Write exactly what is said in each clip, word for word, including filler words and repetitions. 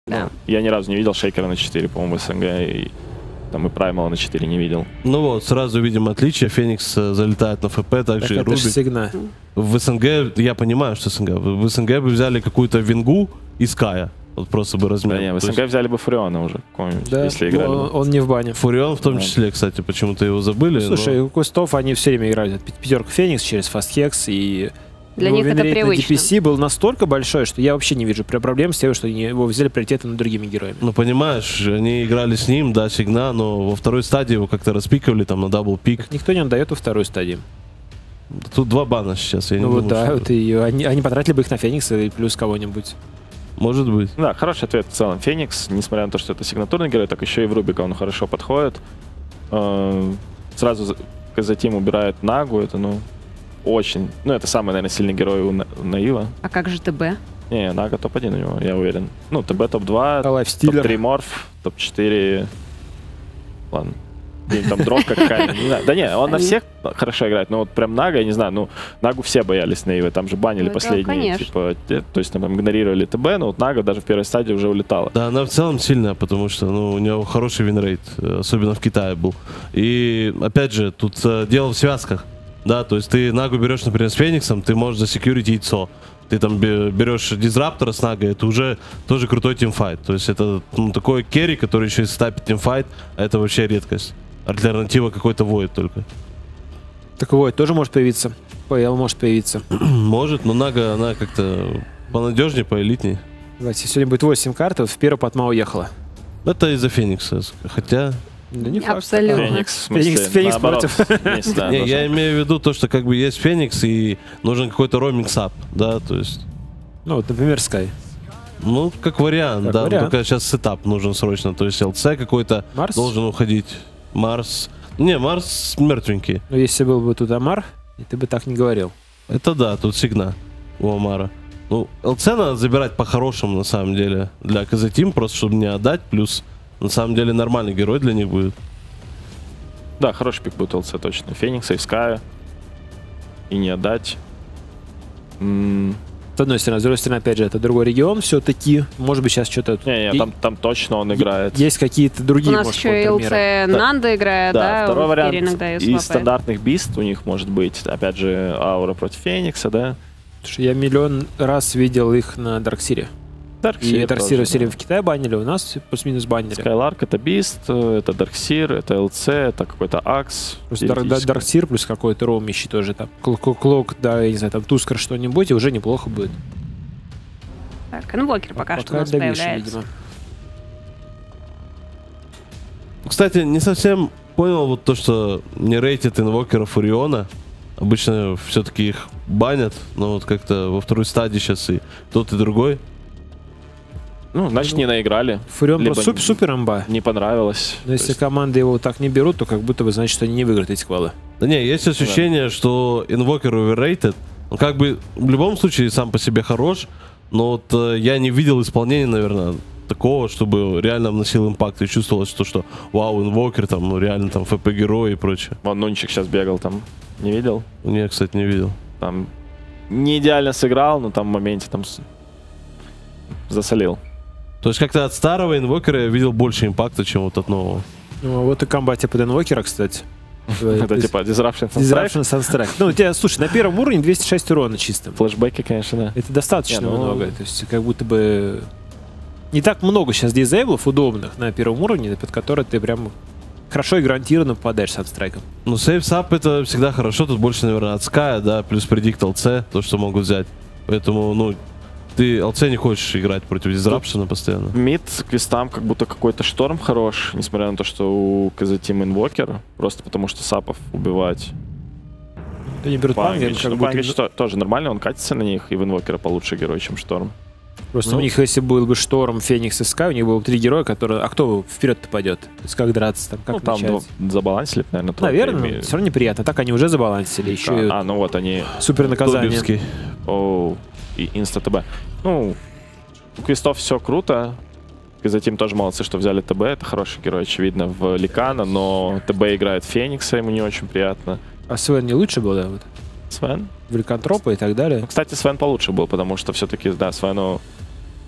Да. Ну, я ни разу не видел шейкера на четыре, по-моему, в СНГ, и там и Праймала на четыре не видел. Ну вот, сразу видим отличие. Феникс залетает на ФП, также и Рубик. Сигна. В СНГ, я понимаю, что СНГ. В СНГ бы взяли какую-то Вингу и Ская. Вот просто бы размен. Да не, в СНГ есть... взяли бы Фуриона уже, да, если играли. Он, он не в бане. Фурион в том да. числе, кстати, почему-то его забыли. Слушай, но... у Кустов они все время играют. Пятерка Феникс через Фастхекс, и для них это привычно. ди пи си был настолько большой, что я вообще не вижу проблем с тем, что они его взяли приоритетом над другими героями. Ну, понимаешь, они играли с ним, да, Сигна, но во второй стадии его как-то распиковали там на дабл-пик. Так никто не отдает во вторую стадию. Тут два бана сейчас, я ну не вот думаю, да, что... вот и они, они потратили бы их на Феникса и плюс кого-нибудь. Может быть. Да, хороший ответ в целом. Феникс, несмотря на то, что это сигнатурный герой, так еще и в Рубика он хорошо подходит. Сразу Казатим убирает Нагу, это, ну, очень... Ну, это самый, наверное, сильный герой у Наива. А как же ТБ? Не, Нага топ один у него, я уверен. Ну, ТБ топ два, топ три Морф, топ четыре... Ладно. Или там дровка какая-то, не знаю. Да не, он на всех хорошо играет, но вот прям Нага, я не знаю, ну, Нагу все боялись Наивы, там же банили ну, последние, да, типа, те, то есть там игнорировали ТБ, но вот Нага даже в первой стадии уже улетала. Да, она в целом сильная, потому что, ну, у него хороший винрейт, особенно в Китае был. И, опять же, тут э, дело в связках, да, то есть ты Нагу берешь, например, с Фениксом, ты можешь засекьюрить яйцо. Ты там берешь Дизраптора с Нагой, это уже тоже крутой тимфайт. То есть это ну, такой керри, который еще и стапит тимфайт, а это вообще редкость. Альтернатива какой-то Void только. Так Void тоже может появиться. ПЛ может появиться. Может, но Нага, она как-то понадежнее, поэлитней. Давайте, сегодня будет восемь карт, вот в первую Патма уехала. Это из-за Феникса, хотя... Да не абсолютно. Факт. Феникс, в смысле, Феникс, Феникс наоборот, против. Вместе, да, не, я имею в виду то, что как бы есть Феникс и нужен какой-то ромикс-ап, да, то есть... Ну вот, например, Скай. Ну, как вариант, как да, вариант. только сейчас сетап нужен срочно, то есть ЛЦ какой-то должен уходить. Марс. Не, Марс мертвенький. Но если был бы тут Амар, ты бы так не говорил. Это да, тут Сигна у Амара. Ну, ЛЦ надо забирать по-хорошему, на самом деле, для Казатим, просто чтобы не отдать, плюс, на самом деле, нормальный герой для них будет. Да, хороший пик будет ЛЦ, точно. Феникса и Ская. И не отдать. М С одной стороны, с другой стороны, опять же, это другой регион все-таки. Может быть, сейчас что-то... Не, не, там, там точно он играет. Есть какие-то другие, у нас может, еще и ЛЦ Нанда играет, да? Да, второй вариант иногда из стандартных бист у них может быть, опять же, Аура против Феникса, да? Потому что я миллион раз видел их на Дарксире. Дарксир и Дарксир все время да. в Китае банили, у нас плюс-минус банили. Скайларк это бист, это Дарксир, это ЛЦ, это какой-то Акс. Дарксир плюс какой-то роумищий тоже там. Клок, да, я не знаю, там Тускар что-нибудь, и уже неплохо будет. Так, инвокер пока, пока что у нас добишь, появляется. Видимо. Кстати, не совсем понял вот то, что не рейтит инвокера Фуриона. Обычно все-таки их банят, но вот как-то во второй стадии сейчас и тот, и другой. Ну, значит, не наиграли. Фурион просто суп, супер имба. Не понравилось. Но если есть... команды его так не берут, то как будто бы значит, что они не выиграют эти квалы. Да не, есть ощущение, да. что инвокер оверрейтед. Он как бы в любом случае сам по себе хорош, но вот э, я не видел исполнения, наверное, такого, чтобы реально вносил импакт и чувствовалось, что, что вау, инвокер, там, ну, реально там ФП-герой и прочее. Вон Нунчик сейчас бегал там. Не видел? Не, кстати, не видел. Там не идеально сыграл, но там в моменте там засолил. То есть как-то от старого инвокера я видел больше импакта, чем вот от нового. Ну, а вот и комбате под инвокера, кстати. Это типа Disruption Disruption Sunstrike. Ну, у тебя, слушай, на первом уровне двести шесть урона чистым. Флэшбэки, конечно, да. Это достаточно много. То есть как будто бы не так много сейчас дизейблов удобных на первом уровне, под которые ты прям хорошо и гарантированно попадаешь санстрайком. Ну, сейф-сап это всегда хорошо. Тут больше, наверное, от Ская, да, плюс предикт ЛЦ, то, что могут взять. Поэтому, ну, ты ЛЦ не хочешь играть против Disruption постоянно. Мид квестам как будто какой-то шторм хорош, несмотря на то, что у Казатим инвокер, просто потому что сапов убивать. Они берут Пангвин, как ну, будто... Пангвин то, тоже нормально, он катится на них, и в инвокера получше герой, чем шторм. Просто ну, у них, если был бы Шторм, Феникс и Скай, у них было бы три героя, которые... А кто вперед-то пойдет? То есть как драться, там, как ну, там начать? забалансили, наверное. Наверное, но все равно неприятно. Так они уже забалансили. Еще а, и а, ну вот они... Супер наказание. О, и инста-ТБ. Ну, у квестов все круто. И затем тоже молодцы, что взяли ТБ. Это хороший герой, очевидно, в Ликана, но ТБ играет Феникса, ему не очень приятно. А Свен не лучше был, да? Вот? Свен? В Ликантропа и так далее. Ну, кстати, Свен получше был, потому что все-таки, да, Свену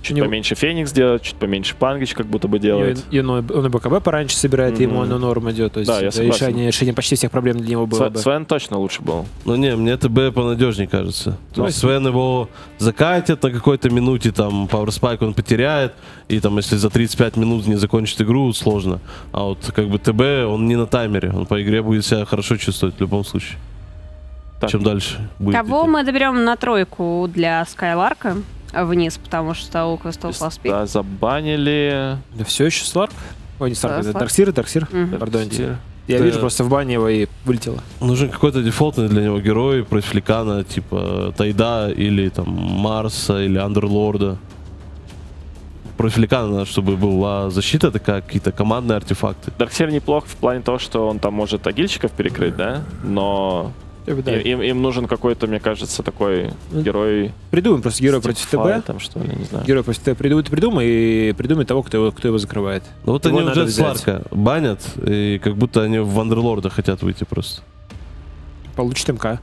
Чуть поменьше Феникс делает, чуть поменьше Пангич как будто бы делает. И, и, он, он и БКБ пораньше собирает, mm-hmm. и ему оно норм идет. То есть да, я решение, решение почти всех проблем для него было С, бы. Свен точно лучше был. Ну не, мне ТБ понадежнее кажется. То есть Свен его закатит на какой-то минуте, там, пауэрспайк он потеряет, и там, если за тридцать пять минут не закончит игру, сложно. А вот как бы ТБ, он не на таймере, он по игре будет себя хорошо чувствовать в любом случае. Так. Чем дальше будет. Кого идти. мы доберем на тройку для Скайларка вниз, потому что у Квестов поспит? Да, забанили. Да все еще Сларк? Ой, не Сларк, это Сларк. Дарксир, Дарксир. Мгм. Пардоньте. Я Да. вижу просто в бане его и вылетело. Нужен какой-то дефолтный для него герой против Ликана, типа Тайда или там Марса или Андерлорда. Против Ликана надо, чтобы была защита такая, какие-то командные артефакты. Дарксир неплох в плане того, что он там может агильщиков перекрыть, да? Но Да. им, им- им нужен какой-то, мне кажется, такой герой. Придумай просто героя против Стимфай ТБ. там, что ли, не знаю. Герой против ТБ придумай, придумай и придумай того, кто его, кто его закрывает. Ну вот Его они надо уже взять. Сларка банят, и как будто они в Андерлорда хотят выйти просто. Получит МК.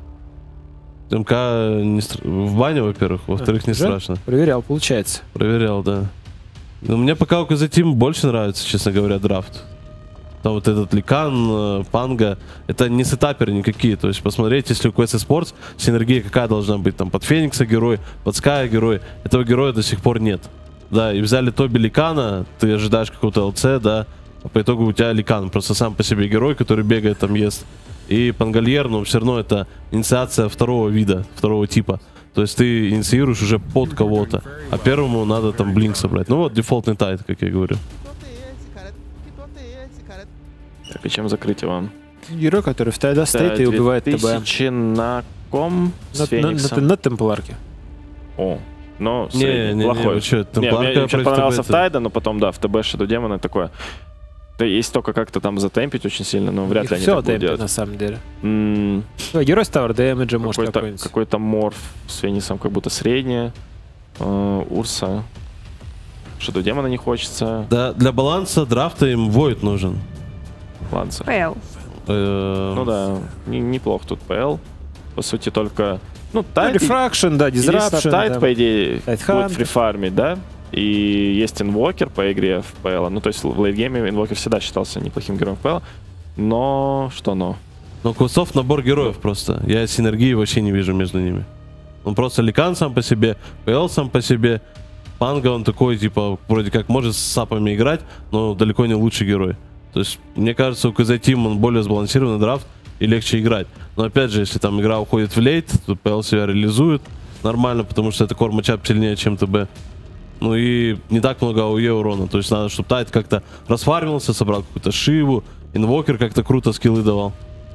МК не стр- в бане, во-первых, во-вторых, не Уже? страшно. Проверял, получается. Проверял, да. Но мне пока у Казатим больше нравится, честно говоря, драфт. Там вот этот Ликан, э, Панга, это не сетаперы никакие. То есть посмотреть, если у кью эс Sports синергия какая должна быть. Там под Феникса герой, под Ская герой. Этого героя до сих пор нет. Да, и взяли Тоби Ликана, ты ожидаешь какого-то ЛЦ, да, а по итогу у тебя Ликан, просто сам по себе герой, который бегает, там ест. И Пангальер, но все равно это инициация второго вида, второго типа. То есть ты инициируешь уже под кого-то, а первому надо там блинк собрать. Ну вот дефолтный тайт, как я говорю. Так, и чем закрыть его? Герой, который в Тайда стоит и убивает ТБ. тысячи на ком с На, на, Фениксом? на, на темпларке. О, ну, Не, средний, не, не, плохой. вы чё, Не, Темпларка мне еще против понравился ТБ в Тайда, но потом, да, в ТБ Shadow Demon такое. Да, есть только как-то там затемпить очень сильно, но вряд Их ли они все так будут темпит, делать. на самом деле. М, Ну, герой с Tower Damage может Какой-то какой-нибудь. какой-то морф с Фениксом как будто средняя. Э, Урса. Shadow Demon не хочется. Да, для баланса драфта им Void нужен. Ланцер. ПЛ. Э, Ну да, не- неплохо тут ПЛ. По сути, только... Ну, Ну, Тайд... Refraction, да, Disruption. Тайд, да. по идее, Тайд будет Хант. фрифармить, да? И есть инвокер по игре в ПЛ. Ну, то есть в лейтгейме инвокер всегда считался неплохим героем в ПЛ. Но... Что но? Но Квестов набор героев просто. Я синергии вообще не вижу между ними. Он просто Ликан сам по себе, ПЛ сам по себе. Панга он такой, типа, вроде как может с сапами играть, но далеко не лучший герой. То есть, мне кажется, у КЗ Team он более сбалансированный драфт и легче играть. Но опять же, если там игра уходит в лейт, то ПЛ себя реализует нормально, потому что это кор матчап сильнее, чем ТБ. Ну и не так много АОЕ урона. То есть надо, чтобы Тайт как-то расфармился, собрал какую-то Шиву, инвокер как-то круто скиллы давал.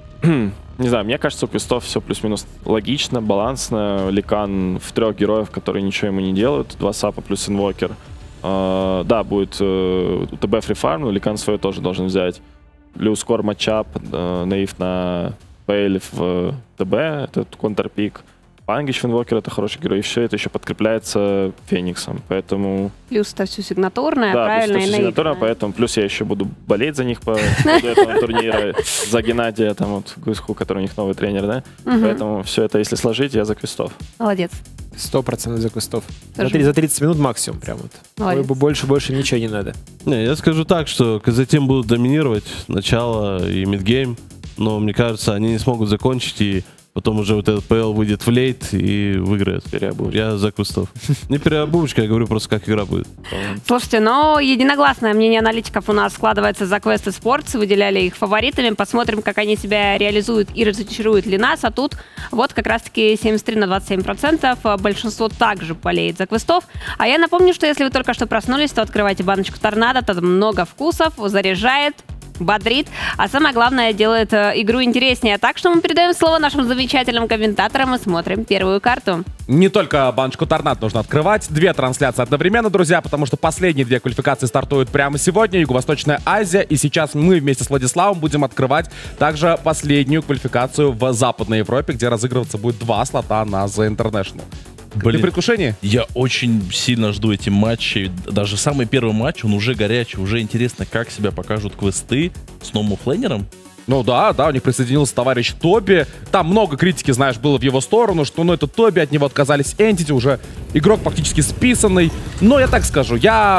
Не знаю, мне кажется, у квестов все плюс-минус логично, балансно. Ликан в трех героев, которые ничего ему не делают. Два сапа плюс инвокер. Uh, да, будет uh, у ТБ фрифарм, но Ликан свое тоже должен взять. Плюс кор матчап, uh, наив на Пейль в uh, ТБ, это контрпик. Пангич в инвокер это хороший герой, и все это еще подкрепляется Фениксом, поэтому... Плюс это все сигнатурное, Да, правильно, плюс и это сигнатура, наивное. поэтому плюс я еще буду болеть за них по ходу этого турнира, за Геннадия, там вот Гуисху, который у них новый тренер, да? Мгм. Поэтому все это, если сложить, я за квестов. Молодец. Сто процентов за квестов. За, Тоже. три- за тридцать минут максимум прям вот. Молодец. Ой, Больше, больше ничего не надо. Не, я скажу так, что КЗ Team будут доминировать начало и мидгейм, но мне кажется, они не смогут закончить, и потом уже вот этот ПЛ выйдет в лейт и выиграет. Переобувочка. Я за квестов. Не переобувочка, я говорю просто, как игра будет. Слушайте, но единогласное мнение аналитиков у нас складывается за Quest Sports. Выделяли их фаворитами. Посмотрим, как они себя реализуют и разочаруют ли нас. А тут вот как раз-таки семьдесят три на двадцать семь процентов. Большинство также болеет за квестов. А я напомню, что если вы только что проснулись, то открывайте баночку торнадо. Тут много вкусов, заряжает, бодрит, а самое главное, делает э, игру интереснее. Так что мы передаем слово нашим замечательным комментаторам и смотрим первую карту. Не только баночку торнад нужно открывать, две трансляции одновременно, друзья, потому что последние две квалификации стартуют прямо сегодня, Юго-Восточная Азия, и сейчас мы вместе с Владиславом будем открывать также последнюю квалификацию в Западной Европе, где разыгрываться будет два слота на The International. Ты в Блин, предвкушении? я очень сильно жду эти матчи. Даже самый первый матч, он уже горячий, уже интересно, как себя покажут квесты с новым оффлейнером. Ну да, да, у них присоединился товарищ Тоби. Там много критики, знаешь, было в его сторону, что ну это Тоби, от него отказались Entity, уже игрок практически списанный. Но я так скажу,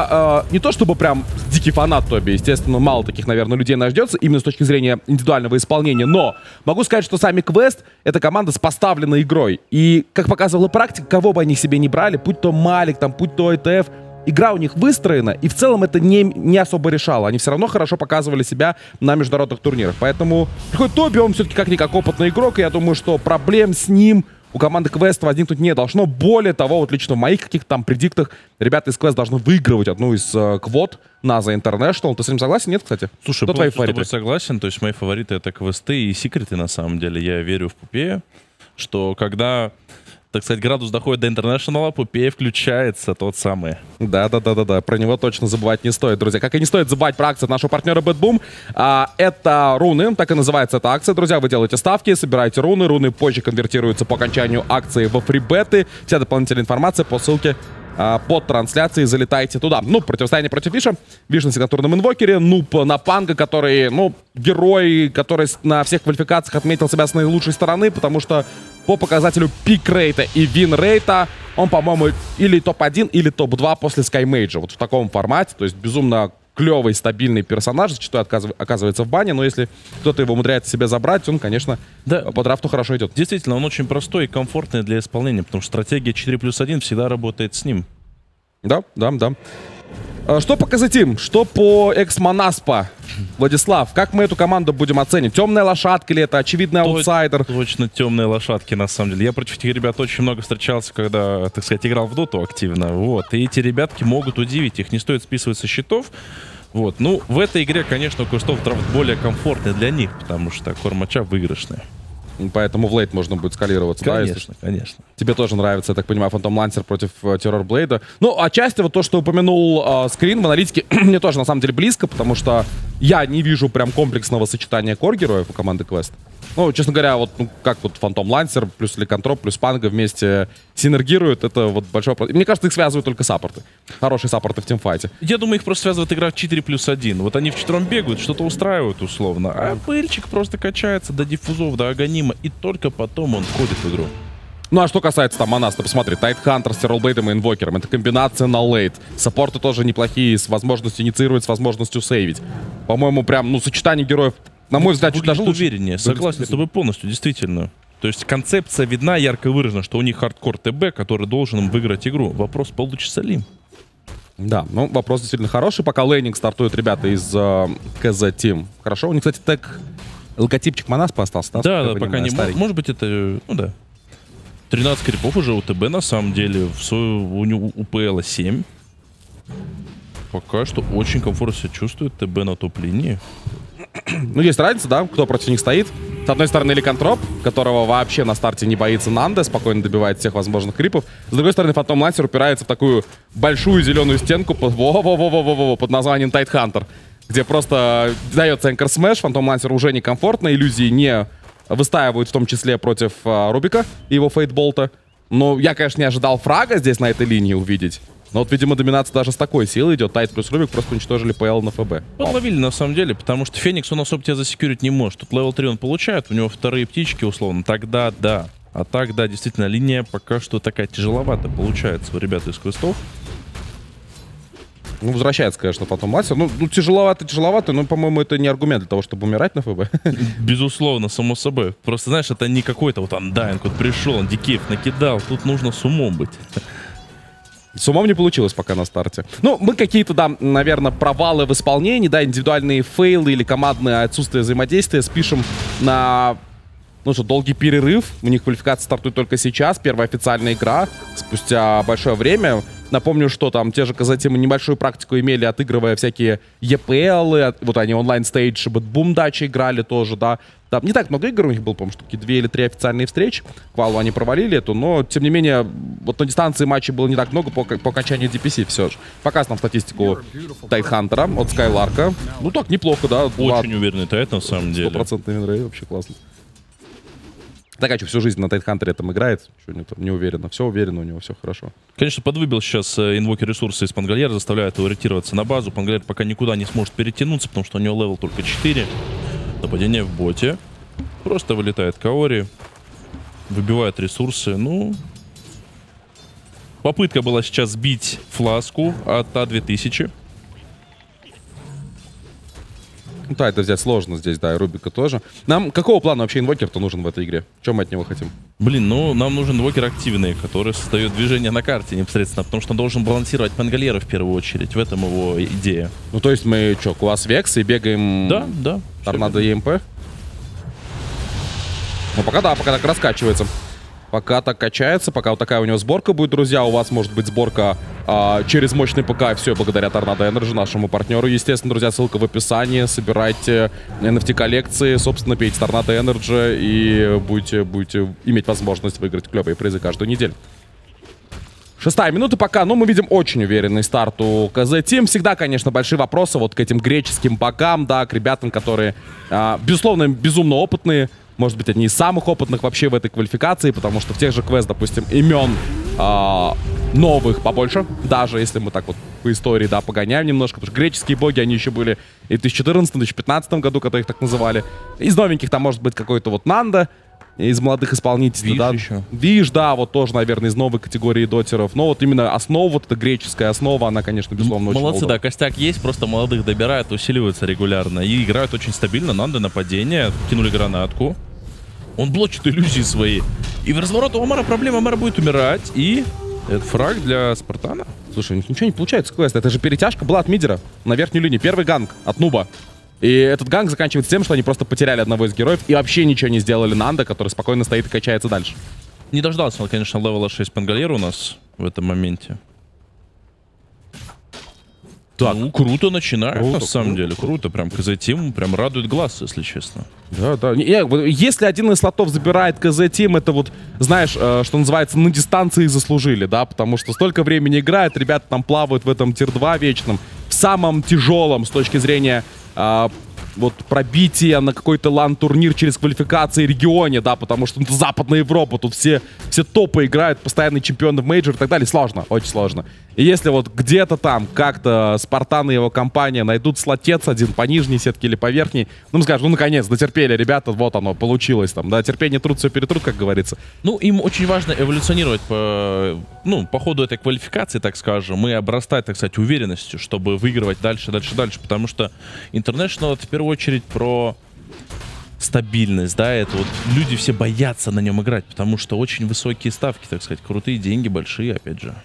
я э, не то чтобы прям дикий фанат Тоби, естественно, мало таких, наверное, людей нас ждется, именно с точки зрения индивидуального исполнения, но могу сказать, что сами Квест — это команда с поставленной игрой. И, как показывала практика, кого бы они себе не брали, будь то Малик, там, будь то ай ти эф, игра у них выстроена, и в целом это не, не особо решало. Они все равно хорошо показывали себя на международных турнирах. Поэтому приходит Тоби, он все-таки как-никак опытный игрок, и я думаю, что проблем с ним у команды Квест возникнуть не должно. Более того, вот лично в моих каких-то там предиктах ребята из Квест должны выигрывать одну из э, квот NASA International. Ты с этим согласен? Нет, кстати? Слушай, кто твои полностью с тобой фавориты? согласен. То есть мои фавориты — это Квесты и Секреты, на самом деле. Я верю в Пупея, что когда, так сказать, градус доходит до интернешнала, Пупея включается тот самый. Да-да-да-да-да, про него точно забывать не стоит, друзья. Как и не стоит забывать про акцию от нашего партнера BetBoom. А, это руны, так и называется эта акция, друзья. Вы делаете ставки, собираете руны. Руны позже конвертируются по окончанию акции во фрибеты. Вся дополнительная информация по ссылке а, под трансляцией. Залетайте туда. Ну, противостояние против Виша. Виш на сигнатурном инвокере. Нуб на Панга, который, ну, герой, который на всех квалификациях отметил себя с наилучшей стороны, потому что по показателю пик-рейта и вин-рейта он, по-моему, или топ один, или топ два после Skymage. Вот в таком формате. То есть безумно клевый, стабильный персонаж. Зачастую оказывается в бане. Но если кто-то его умудряется себе забрать, он, конечно, да, по драфту хорошо идет. Действительно, он очень простой и комфортный для исполнения, потому что стратегия четыре плюс один всегда работает с ним. Да, да, да. Что по Казатим? Что по экс-Монаспа? Владислав, как мы эту команду будем оценить? Темная лошадка или это очевидный аутсайдер? Точно темные лошадки, на самом деле. Я против этих ребят очень много встречался, когда, так сказать, играл в доту активно. Вот. И эти ребятки могут удивить. Их не стоит списывать со счетов. Вот. Ну, в этой игре, конечно, у Квестов драфт более комфортный для них, потому что кор-матча выигрышный. Поэтому в лейт можно будет скалироваться. Конечно, да, конечно. Тебе тоже нравится, я так понимаю, Фантом Лансер против э, Террор Блейда. Ну, отчасти вот то, что упомянул э, скрин в аналитике, мне тоже на самом деле близко, потому что я не вижу прям комплексного сочетания кор-героев у команды Quest. Ну, честно говоря, вот ну, как вот Фантом Лансер плюс Ликантроп плюс Панга вместе синергируют, это вот большой вопрос. Мне кажется, их связывают только саппорты. Хорошие саппорты в тимфайте. Я думаю, их просто связывает игра в четыре плюс один. Вот они вчетвером бегают, что-то устраивают условно. А пыльчик просто качается до диффузов, до аганима, и только потом он входит в игру. Ну а что касается там Манас, ты посмотри, Тайтхантер с Террорблейдом и Инвокером. Это комбинация на лейт. Саппорты тоже неплохие, с возможностью инициировать, с возможностью сейвить. По-моему, прям, ну, сочетание героев, на мой взгляд, чуть даже лучше. Увереннее, согласен с тобой полностью, действительно. То есть концепция видна, ярко выражена, что у них хардкор ТБ, который должен им выиграть игру. Вопрос, получится ли? Да, ну вопрос действительно хороший. Пока лейнинг стартуют ребята из э, КЗ Team. Хорошо, у них, кстати, так логотипчик Манаспа остался. Да, да, пока не... Старый. Может быть, это... Ну да. тринадцать крипов уже у ТБ, на самом деле. В свою, у, у ПЛ семь. Пока что очень комфортно себя чувствует ТБ на топ-линии. Ну, есть разница, да, кто против них стоит. С одной стороны, Ликантроп, которого вообще на старте не боится Нанда, спокойно добивает всех возможных крипов. С другой стороны, Фантом Лансер упирается в такую большую зеленую стенку под, во-во-во-во-во-во, под названием Тайтхантер, где просто дается Anchor Smash, Фантом Лансер уже некомфортно, иллюзии не выстаивают, в том числе против а, Рубика и его Фейтболта. Но я, конечно, не ожидал фрага здесь на этой линии увидеть. Но вот, видимо, доминация даже с такой силой идет. Тайт плюс Рубик просто уничтожили ПЛ на ФБ. Подловили, на самом деле, потому что Феникс, он особо тебя засекьюрить не может. Тут левел три он получает, у него вторые птички, условно. Тогда да. А так, да, действительно, линия пока что такая тяжеловато получается у ребят из Квестов. Ну, возвращается, конечно, потом Мастер. Ну, ну, тяжеловато, тяжеловато, но, по-моему, это не аргумент для того, чтобы умирать на ФБ. Безусловно, само собой. Просто, знаешь, это не какой-то вот андайнг, вот пришел, он дикейв накидал. Тут нужно с умом быть. С умом не получилось пока на старте. Ну, мы какие-то, да, наверное, провалы в исполнении, да, индивидуальные фейлы или командное отсутствие взаимодействия спишем на, ну что, долгий перерыв. У них квалификация стартует только сейчас, первая официальная игра спустя большое время. Напомню, что там те же Казатимы небольшую практику имели, отыгрывая всякие ЕПЛы, вот они онлайн-стейдж, BetBoom дачи играли тоже, да. Там не так много игр у них было, по-моему, штуки две или три официальные встречи. Квалу они провалили эту, но, тем не менее, вот на дистанции матчей было не так много по, по окончанию ди пи си все же. Показывает нам статистику Тайтхантера от Скайларка. Ну так, неплохо, да. Очень уверенный Тайт, на самом деле. Стопроцентный винрейт, вообще классно. Так, а что, всю жизнь на Тайтхантере там играет? Что не, не уверенно. Все уверенно у него, все хорошо. Конечно, подвыбил сейчас инвокер ресурсы из Пангальера, заставляет его ориентироваться на базу. Пангальер пока никуда не сможет перетянуться, потому что у него левел только четыре. Нападение в боте. Просто вылетает Каори. Выбивает ресурсы. Ну... Попытка была сейчас сбить фласку от А две тысячи. Ну, да, это взять сложно здесь, да, и Рубика тоже. Нам какого плана вообще инвокер-то нужен в этой игре? Чем мы от него хотим? Блин, ну нам нужен инвокер активный, который создает движение на карте непосредственно, потому что он должен балансировать Пангалера в первую очередь. В этом его идея. Ну, то есть мы что, класс Векс и бегаем... Да, да. Торнадо ЕМП? Ну, пока да, пока так раскачивается. Пока так качается, пока вот такая у него сборка будет, друзья. У вас может быть сборка а, через мощный ПК. Все благодаря Торнадо Энерджи, нашему партнеру. Естественно, друзья, ссылка в описании. Собирайте эн эф ти-коллекции, собственно, пейте Торнадо Энерджи и будете, будете иметь возможность выиграть клевые призы каждую неделю. Шестая минута пока, ну, мы видим очень уверенный старт у КЗ Team. Всегда, конечно, большие вопросы вот к этим греческим богам, да, к ребятам, которые, а, безусловно, безумно опытные. Может быть, одни из самых опытных вообще в этой квалификации, потому что в тех же квест, допустим, имен а, новых побольше, даже если мы так вот по истории, да, погоняем немножко, потому что греческие боги, они еще были и в две тысячи четырнадцатом, две тысячи пятнадцатом году, когда их так называли. Из новеньких там может быть какой-то вот Нанда, из молодых исполнителей, Виш да. еще. Виш, да, вот тоже, наверное, из новой категории дотеров. Но вот именно основа, вот эта греческая основа, она, конечно, безусловно, очень Молодцы, удобна. да, костяк есть, просто молодых добирают, усиливаются регулярно. И играют очень стабильно, Нанда нападение, кинули гранатку. Он блочит иллюзии свои. И в разворот у Омара проблема, Омар будет умирать. И это фраг для Спартана. Слушай, у них ничего не получается, квест. Это же перетяжка была от мидера на верхнюю линию. Первый ганг от Нуба. И этот ганг заканчивается тем, что они просто потеряли одного из героев и вообще ничего не сделали Нанда, который спокойно стоит и качается дальше. Не дождался он, конечно, левела шесть Пангалера у нас в этом моменте. Так, ну, круто начинает, круто, на самом круто, деле. Круто, прям КЗ Team прям радует глаз, если честно. Да, да. Не, если один из слотов забирает КЗ Team, это вот, знаешь, э, что называется, на дистанции заслужили, да, потому что столько времени играют, ребята там плавают в этом тир два вечном, в самом тяжелом с точки зрения э, вот пробития на какой-то лан-турнир через квалификации регионе, да, потому что это Западная Европа, тут все, все топы играют, постоянные чемпионы в мейджор и так далее, сложно, очень сложно. И если вот где-то там как-то Спартан и его компания найдут слотец один по нижней сетке или по верхней, ну, мы скажем, ну, наконец, дотерпели ребята, вот оно, получилось там, да, терпение, труд, все перетрут, как говорится. Ну, им очень важно эволюционировать по, ну, по ходу этой квалификации, так скажем, и обрастать, так сказать, уверенностью, чтобы выигрывать дальше, дальше, дальше, потому что International это в первую очередь про стабильность, да, это вот люди все боятся на нем играть, потому что очень высокие ставки, так сказать, крутые деньги, большие, опять же.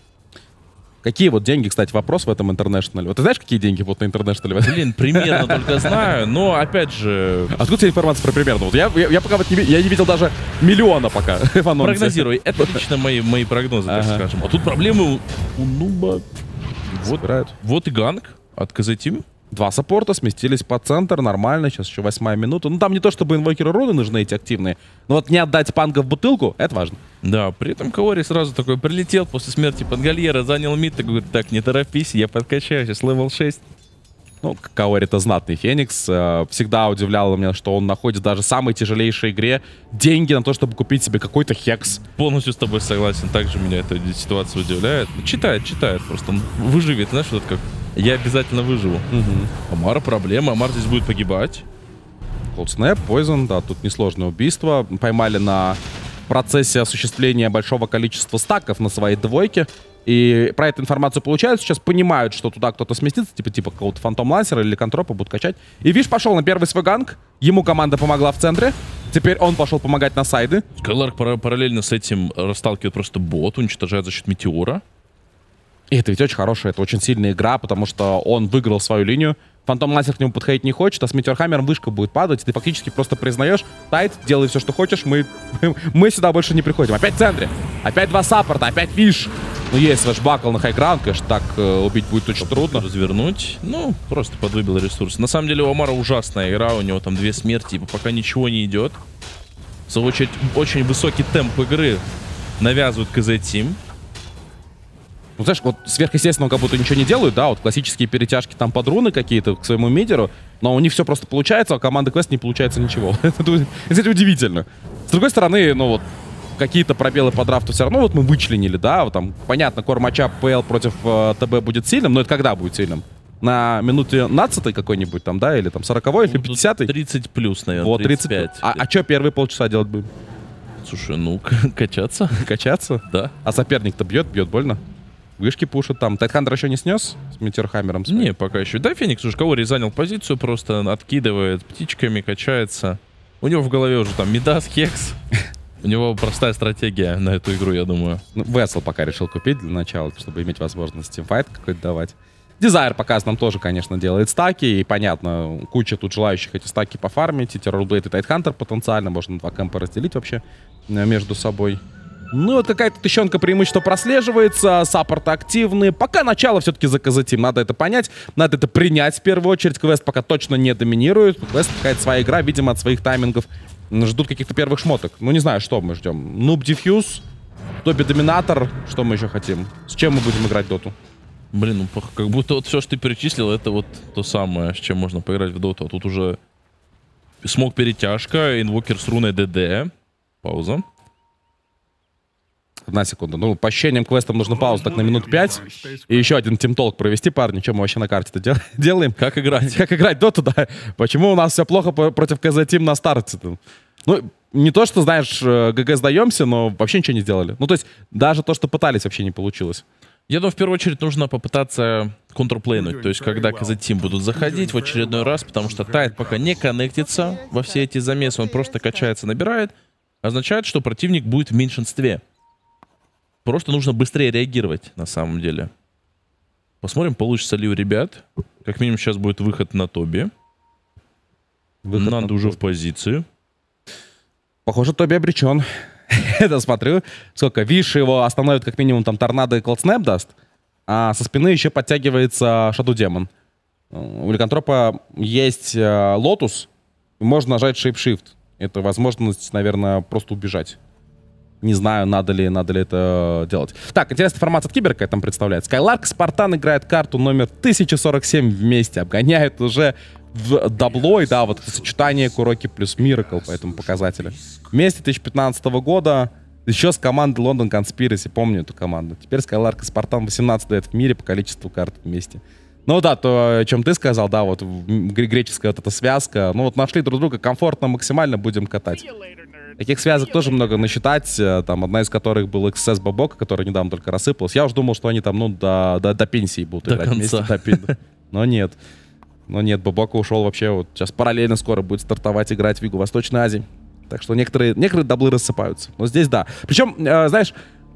Какие вот деньги, кстати, вопрос в этом интернешнале? Вот ты знаешь, какие деньги вот на интернешнале? Блин, примерно только знаю, но опять же... Откуда у тебя информация про примерно? Вот я, я, я пока вот не, я не видел даже миллиона пока в анонсе. Прогнозируй, это лично мои, мои прогнозы, так Ага. скажем. А тут проблемы у, у Нуба. Вот, Собирают. вот и ганг от КЗ Team. Два саппорта сместились по центр, нормально, сейчас еще восьмая минута. Ну там не то, чтобы инвокеры руны нужны эти активные, но вот не отдать панга в бутылку, это важно. Да, при этом Каори сразу такой прилетел после смерти Пангальера, занял мид, и говорит, так, не торопись, я подкачаю, сейчас левел шесть. Ну, Каори-то знатный Феникс. Э, Всегда удивляло меня, что он находит даже в самой тяжелейшей игре деньги на то, чтобы купить себе какой-то хекс. Полностью с тобой согласен, также меня эта ситуация удивляет. Читает, читает, просто он выживет, знаешь, вот как я обязательно выживу. Омара проблема, Омар здесь будет погибать. Cold Snap, Poison, да, тут несложное убийство. Поймали на процессе осуществления большого количества стаков на своей двойке. И про эту информацию получают, сейчас понимают, что туда кто-то сместится, типа типа какого-то Фантом Лансера или Контропа будут качать. И Виш пошел на первый свой ганг, ему команда помогла в центре, теперь он пошел помогать на сайды. Скайларк пара- параллельно с этим расталкивает просто бот, уничтожает за счет метеора. И это ведь очень хорошая, это очень сильная игра, потому что он выиграл свою линию. Фантом Лансер к нему подходить не хочет, а с Метеорхаммером вышка будет падать, и ты фактически просто признаешь, Тайт, делай все, что хочешь, мы, мы сюда больше не приходим. Опять в центре, опять два саппорта, опять Виш. Ну, есть флешбакл на хайграунд, конечно, так э, убить будет очень трудно. Развернуть, ну, просто подвыбил ресурс. На самом деле у Омара ужасная игра, у него там две смерти, и пока ничего не идет. В свою очередь, очень высокий темп игры навязывают КЗ Team. Ну, знаешь, вот сверхъестественно как будто ничего не делают, да, вот классические перетяжки там под руны какие-то к своему мидеру, но у них все просто получается, а у команды Quest не получается ничего. Это, кстати, удивительно. С другой стороны, ну вот, какие-то пробелы по драфту все равно вот мы вычленили, да, вот там, понятно, кор матчап ПЛ против э, ТБ будет сильным, но это когда будет сильным? на минуте пятнадцатой какой-нибудь там, да, или там сороковой, или пятидесятой. тридцать плюс, наверное, вот, тридцать пять. А, а что первые полчаса делать будем? Слушай, ну, качаться. Качаться? Да. А соперник-то бьет, бьет больно. Вышки пушит там. Тайтхантер еще не снес с Метеорхаммером? Не, пока еще. Да, Феникс уже Каори занял позицию, просто откидывает птичками, качается. У него в голове уже там Мидас, Хекс. У него простая стратегия на эту игру, я думаю. Ну, Весел пока решил купить для начала, чтобы иметь возможность тимфайт какой-то давать. Дизайр пока нам тоже, конечно, делает стаки. И понятно, куча тут желающих эти стаки пофармить. И Террорблейд и Тайтхантер потенциально. Можно два кемпа разделить вообще между собой. Ну, вот какая-то тыщенка преимущества прослеживается. Саппорты активные. Пока начало все-таки за КЗ-тим. Надо это понять. Надо это принять в первую очередь. Квест пока точно не доминирует. Квест какая-то своя игра, видимо, от своих таймингов. Ждут каких-то первых шмоток. Ну, не знаю, что мы ждем. Нуб Диффьюз, Тоби Доминатор. Что мы еще хотим? С чем мы будем играть доту? Блин, ну как будто вот все, что ты перечислил, это вот то самое, с чем можно поиграть в доту. А тут уже смог перетяжка, инвокер с руной ДД. Пауза. Одна секунда. Ну, по ощущениям квестам нужно паузу так на минут пять. И еще один тимтолк провести, парни. Что мы вообще на карте-то дел делаем? Как играть? Как играть доту, да. Почему у нас все плохо против КЗ-тим на старте? Ну, не то, что, знаешь, ГГ сдаемся, но вообще ничего не сделали. Ну, то есть, даже то, что пытались, вообще не получилось. Я думаю, в первую очередь нужно попытаться контрплейнуть. То есть, когда КЗ-тим будут заходить в очередной раз, потому что Тайт пока не коннектится во все эти замесы, он просто качается, набирает, означает, что противник будет в меньшинстве. Просто нужно быстрее реагировать, на самом деле. Посмотрим, получится ли у ребят. Как минимум, сейчас будет выход на Тоби. Выход Надо на уже в позицию. Похоже, Тоби обречен. Это смотрю. Сколько? Виш его остановит как минимум там торнадо и колдснэп даст. А со спины еще подтягивается Shadow Demon. У Ликантропа есть э, Лотус. Можно нажать Shapeshift. Это возможность, наверное, просто убежать. Не знаю, надо ли, надо ли это делать. Так, интересная информация от Киберка там представляет. Скайларк Спартан играет карту номер тысяча сорок семь вместе. Обгоняет уже в даблой, да, вот это сочетание Куроки плюс Миракл по этому показателю. Вместе две тысячи пятнадцатого года еще с командой London Conspiracy, помню эту команду. Теперь Скайларк и Спартан восемнадцать дает в мире по количеству карт вместе. Ну да, то, о чем ты сказал, да, вот греческая вот эта связка. Ну вот нашли друг друга комфортно, максимально будем катать. Таких связок тоже много насчитать, там одна из которых был икс эс Бабок, который недавно только рассыпалась. Я уже думал, что они там, ну, до, до, до пенсии будут до играть конца. вместе. До, но нет. Но нет, Бабока ушел вообще, вот сейчас параллельно скоро будет стартовать играть в Юго Восточной Азии. Так что некоторые, некоторые даблы рассыпаются. Но здесь да. Причем, э, знаешь,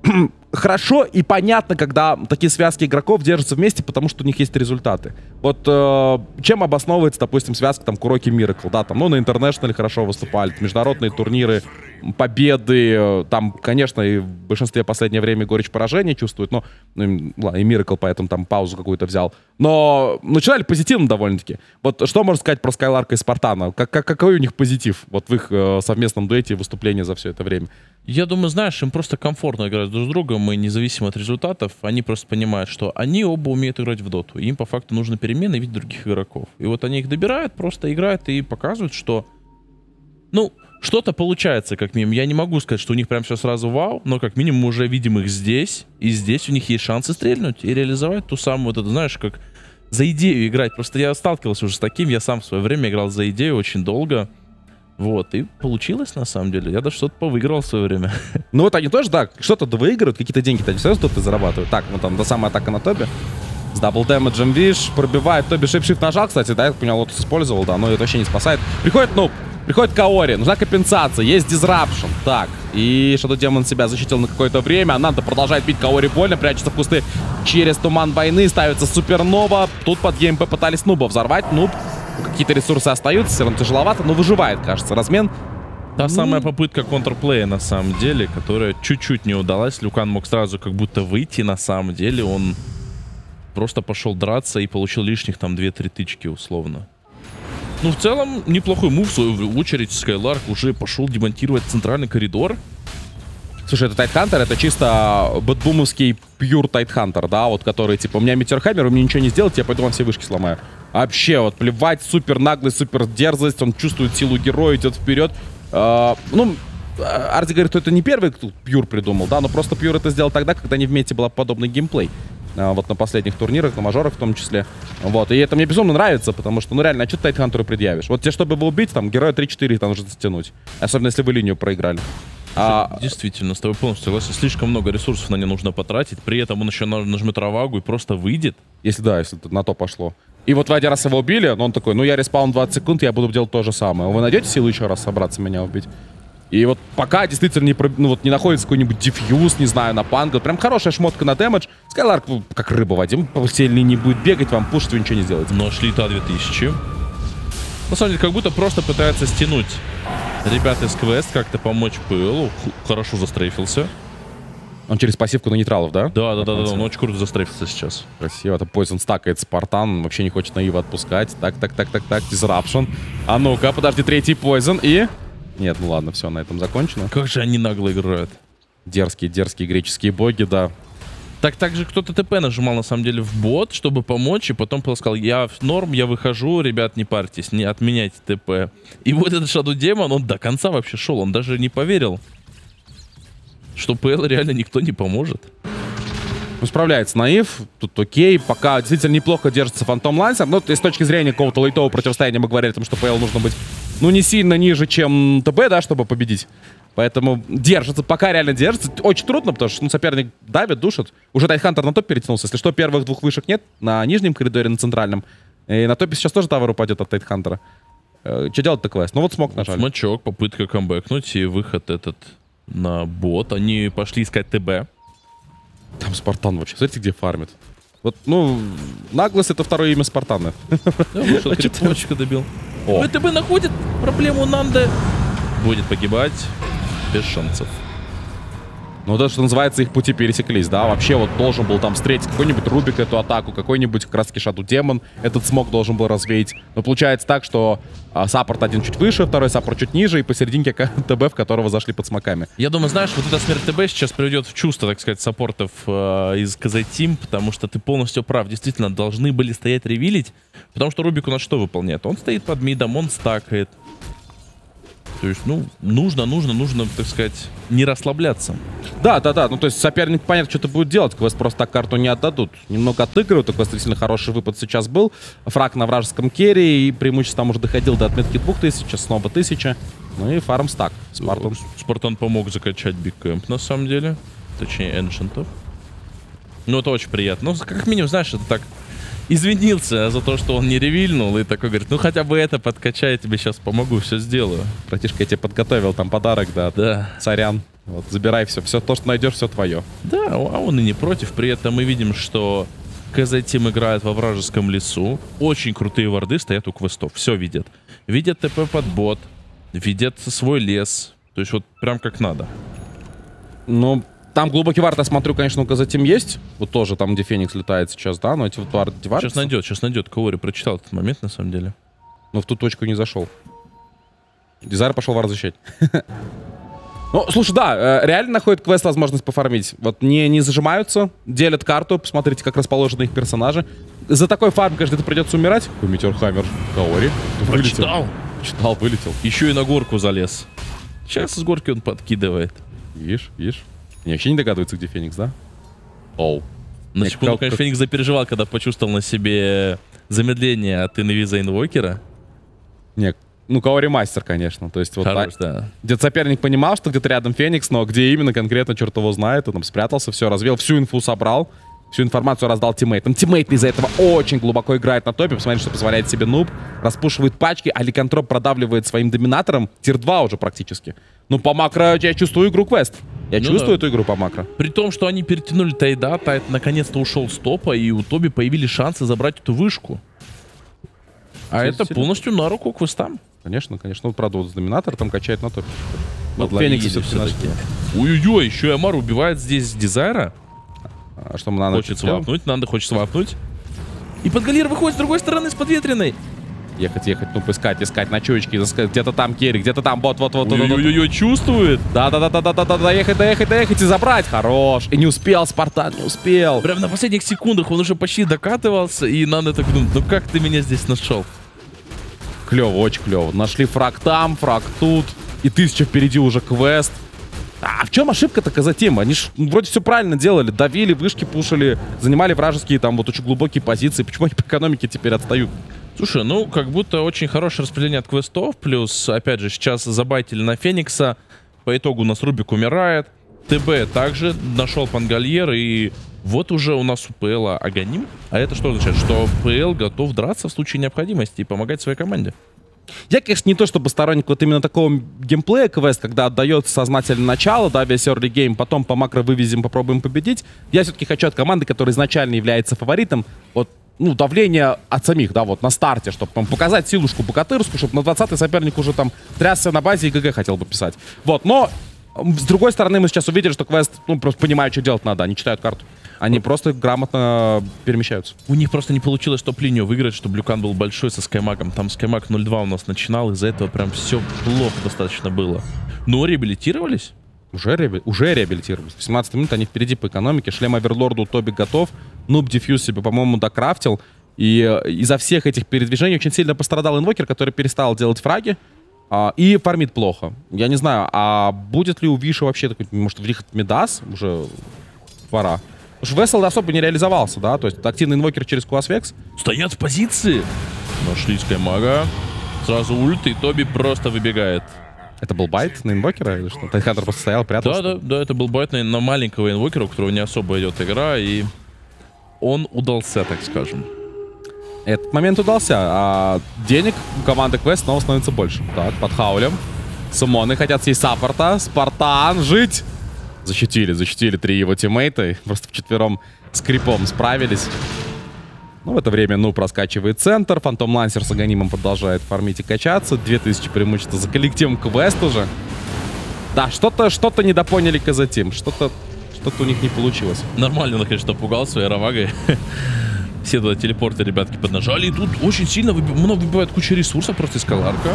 хорошо и понятно, когда такие связки игроков держатся вместе, потому что у них есть результаты. Вот э, чем обосновывается, допустим, связка там Куроки Миракл, да, там, ну, на Интернешнале хорошо выступали, международные турниры, победы, э, там, конечно, и в большинстве последнее время горечь поражения чувствуют, но, ну, ладно, и Миракл поэтому там паузу какую-то взял, но начинали позитивно довольно-таки. Вот что можно сказать про Скайларка и Спартана? Как, как, какой у них позитив вот в их э, совместном дуэте и выступлении за все это время? Я думаю, знаешь, им просто комфортно играть друг с другом, и независимо от результатов, они просто понимают, что они оба умеют играть в доту. И им по факту нужны перемены видеть других игроков. И вот они их добирают, просто играют и показывают, что, ну, что-то получается, как минимум. Я не могу сказать, что у них прям все сразу вау, но как минимум мы уже видим их здесь, и здесь у них есть шансы стрельнуть и реализовать ту самую, вот это, знаешь, как за идею играть. Просто я сталкивался уже с таким, я сам в свое время играл за идею очень долго. Вот, и получилось, на самом деле. Я даже что-то повыиграл в свое время. Ну вот они тоже, да, что-то выигрывают, какие-то деньги-то они сразу тут зарабатывают. Так, ну там, до самая атака на Тоби. С дабл дэмэджем Виш пробивает. Тоби шейпшифт нажал, кстати, да, я понял, Лотус использовал, да, но это вообще не спасает. Приходит, ну, приходит Каори, нужна компенсация, есть дизрапшн. Так, и Shadow Demon себя защитил на какое-то время. Нанда продолжает бить Каори больно, прячется в кусты через туман войны, ставится супернова. Тут под ГМП пытались Нуба взорвать, Нуб. Какие-то ресурсы остаются, все равно тяжеловато, но выживает, кажется, размен. Та самая попытка контрплея, на самом деле, которая чуть-чуть не удалась. Люкан мог сразу как будто выйти, на самом деле. Он просто пошел драться и получил лишних там две-три тычки, условно. Ну, в целом, неплохой мув. В свою очередь, Скайларк уже пошел демонтировать центральный коридор. Слушай, это Тайтхантер, это чисто бэтбумовский пьюр Тайтхантер, да, вот который, типа, у меня Метеорхаммер, вы мне ничего не сделаете, я пойду вам все вышки сломаю. Вообще, вот, плевать, супер наглость, супер дерзость, он чувствует силу героя, идет вперед. Uh, ну, Арди говорит, что это не первый, кто пьюр придумал, да, но просто пьюр это сделал тогда, когда не вместе был подобный геймплей. а, вот на последних турнирах, на мажорах в том числе. Вот, и это мне безумно нравится, потому что, ну реально, а что ты Тайтхантеру предъявишь? Вот тебе, чтобы его убить, там, героя три-четыре там нужно стянуть. Особенно, если вы линию проиграли. А... Действительно, с тобой полностью согласен. Слишком много ресурсов на него нужно потратить. При этом он еще нажмет равагу и просто выйдет. Если да, если на то пошло. И вот вы один раз его убили, но он такой, ну я респаун двадцать секунд, я буду делать то же самое. Вы найдете силы еще раз собраться меня убить? И вот пока действительно не, ну, вот, не находится какой-нибудь диффьюз, не знаю, на панго. Прям хорошая шмотка на дэмэдж. Скайларк как рыба в воде, по всей линии будет бегать, вам пушить, вы ничего не сделаете. Но шли та две тысячи. На самом деле, как будто просто пытается стянуть ребята из квест, как-то помочь ПЛу. Хорошо застрейфился. Он через пассивку на нейтралов, да? Да, да, да, да, он очень круто застрейфился сейчас. Красиво. Это Poison стакает Спартан, вообще не хочет наива отпускать. Так, так, так, так, так, Disruption. А ну-ка, подожди, третий Poison и... Нет, ну ладно, все, на этом закончено. Как же они нагло играют. Дерзкие, дерзкие греческие боги, да. Так, также кто-то ТП нажимал, на самом деле, в бот, чтобы помочь, и потом сказал, я в норм, я выхожу, ребят, не парьтесь, не отменяйте ТП. И вот этот Shadow Demon, он до конца вообще шел, он даже не поверил, что ПЛ реально никто не поможет. Ну, справляется Наив, тут окей, пока действительно неплохо держится Фантом Лансер, но с точки зрения какого-то лайтового противостояния мы говорили о том, что ПЛ нужно быть, ну, не сильно ниже, чем ТБ, да, чтобы победить. Поэтому держится, пока реально держится. Очень трудно, потому что ну, соперник давит, душит. Уже Тайтхантер на топ перетянулся. Если что, первых двух вышек нет. На нижнем коридоре, на центральном. И на топе сейчас тоже тавер упадет от Тайтхантера. Э, что делать-то квест? Ну вот смог нажали. Смачок, попытка камбэкнуть и выход этот на бот. Они пошли искать ТБ. Там Спартан вообще. Смотрите, где фармит. Вот, ну, наглость — это второе имя Спартана. Да, вышел, крипочка добил. ТБ находит проблему Нанда. Будет погибать. Без шансов. Ну, то, что называется, их пути пересеклись, да? Вообще вот должен был там встретить какой-нибудь Рубик эту атаку, какой-нибудь как раз-таки Shadow Demon этот смог должен был развеять. Но получается так, что а, саппорт один чуть выше, второй саппорт чуть ниже, и посерединке ТБ, в которого зашли под смоками. Я думаю, знаешь, вот эта смерть ТБ сейчас приведет в чувство, так сказать, саппортов э, из КЗ Team, потому что ты полностью прав. Действительно, должны были стоять ревилить, потому что Рубик у нас что выполняет? Он стоит под мидом, он стакает. То есть, ну, нужно, нужно, нужно, так сказать, не расслабляться. Да, да, да. Ну, то есть соперник, понятно, что-то будет делать. Квест просто так карту не отдадут. Немного отыгрывают. У Квест действительно хороший выпад сейчас был. Фраг на вражеском керри. И преимущество там уже доходил до отметки двух тысяч, снова тысяча. Ну и фарм стак. Спартан. Спартан помог закачать Биг Кэмп, на самом деле. Точнее, Эншентов. Ну, это очень приятно. Ну, как минимум, знаешь, это так... Извинился за то, что он не ревильнул, и такой говорит, ну хотя бы это подкачай, я тебе сейчас помогу, все сделаю. Братишка, я тебе подготовил там подарок, да, да. Сорян. Вот, забирай все, все то, что найдешь, все твое. Да, а он и не против. При этом мы видим, что КЗ Team играет во вражеском лесу. Очень крутые варды стоят у квестов, все видят. Видят ТП под бот, видят свой лес. То есть вот прям как надо. Ну... Там глубокий вард, я смотрю, конечно, у КЗ Team есть. Вот тоже там, где Феникс летает сейчас, да? Но эти вот варды... Сейчас найдет, сейчас найдет. Каори прочитал этот момент, на самом деле. Но в ту точку не зашел. Дизайр пошел вард защищать. Ну, слушай, да, реально находит квест возможность пофармить. Вот не, не зажимаются, делят карту. Посмотрите, как расположены их персонажи. За такой фарм, конечно, это придется умирать. Какой Метеорхаммер. Каори. Прочитал. Читал, вылетел. Еще и на горку залез. Сейчас с горки он подкидывает. Видишь, видишь. Не, вообще не догадывается, где Феникс, да? Оу. На секунду, конечно, Феникс запереживал, когда почувствовал на себе замедление от инвиза инвокера. Не, ну, Каори мастер, конечно. То есть вот Хорош, так, да. Где-то соперник понимал, что где-то рядом Феникс, но где именно конкретно, черт его знает. Он там спрятался, все развел, всю инфу собрал. Всю информацию раздал тиммейтам. Тиммейт из-за этого очень глубоко играет на топе. Посмотрите, что позволяет себе нуб. Распушивает пачки, а Ликантроп продавливает своим доминатором. Тир два уже практически. Ну, по макро я чувствую игру квест. Я ну чувствую да. эту игру по макро. При том, что они перетянули Тайда, Тайд наконец-то ушел с топа, и у Тоби появились шансы забрать эту вышку. А это полностью на руку квестам. Конечно, конечно. Ну, правда, вот доминатор там качает на топе. Вот Феникс все-таки. Ой-ой-ой, еще и Амар убивает здесь Дизайра. А что надо? Хочет свапнуть, надо хочет свапнуть. И Подгалир выходит с другой стороны, с подветренной. Ехать, ехать, ну, поискать, искать ночевочки, где-то там керри, где-то там бот, вот, вот, вот. Ой-ой-ой, чувствует. Да-да-да-да-да-да, доехать, доехать, доехать и забрать. Хорош. И не успел Спартан, не успел. Прям на последних секундах он уже почти докатывался, и надо так думать, ну как ты меня здесь нашел? Клево, очень клево. Нашли фраг там, фраг тут. И тысяча впереди уже квест. А в чем ошибка-то Казатим? Они ж вроде все правильно делали. Давили, вышки пушили, занимали вражеские там вот очень глубокие позиции. Почему они по экономике теперь отстают? Слушай, ну, как будто очень хорошее распределение от квестов. Плюс, опять же, сейчас забайтили на Феникса. По итогу у нас Рубик умирает. ТБ также нашел Пангальер. И вот уже у нас у ПЛа Аганим. А это что означает? Что ПЛ готов драться в случае необходимости и помогать своей команде. Я, конечно, не то чтобы сторонник вот именно такого геймплея квест, когда отдается сознательно начало, да, весь early game, потом по макро вывезем, попробуем победить. Я все-таки хочу от команды, которая изначально является фаворитом, вот, ну, давление от самих, да, вот, на старте, чтобы там, показать силушку богатырскую, чтобы на двадцатый соперник уже там трясся на базе и ГГ хотел бы писать. Вот, но с другой стороны мы сейчас увидели, что квест, ну, просто понимают, что делать надо, они читают карту. Они просто грамотно перемещаются. У них просто не получилось топ-линию выиграть, чтобы Люкан был большой со Скаймагом. Там Скаймаг ноль два у нас начинал, из-за этого прям все плохо достаточно было. Но реабилитировались? Уже, реаби... Уже реабилитировались. восемнадцать минут они впереди по экономике. Шлем Оверлорду Тоби готов. Нуб Дефьюз себе, по-моему, докрафтил. И из-за всех этих передвижений очень сильно пострадал инвокер, который перестал делать фраги. А, и фармит плохо. Я не знаю, а будет ли у Виши вообще такой, может, в них Мидас уже пора? Потому что Весел особо не реализовался, да? То есть активный инвокер через Куасвекс. Стоят в позиции. Нашли Скаймага. Сразу ульт, и Тоби просто выбегает. Это был байт на инвокера или что? Тайтхантер просто стоял, прятался? Да, да, да, это был байт на, на маленького инвокера, у которого не особо идет игра, и он удался, так скажем. Этот момент удался, а денег у команды Квест снова становится больше. Так, под хаулем. Сумоны хотят съесть саппорта. Спартан, жить! Защитили, защитили три его тиммейта. Просто вчетвером с крипом справились. Ну, в это время, ну, проскачивает центр. Фантом Лансер с Аганимом продолжает фармить и качаться. две тысячи преимущества за коллективом Квест уже. Да, что-то что-то недопоняли Казатим. Что-то что-то у них не получилось. Нормально, он, конечно, пугал своей равагой. Все туда телепорты, ребятки, поднажали. И тут очень сильно выби... много выбивает куча ресурсов. Просто эскаларка.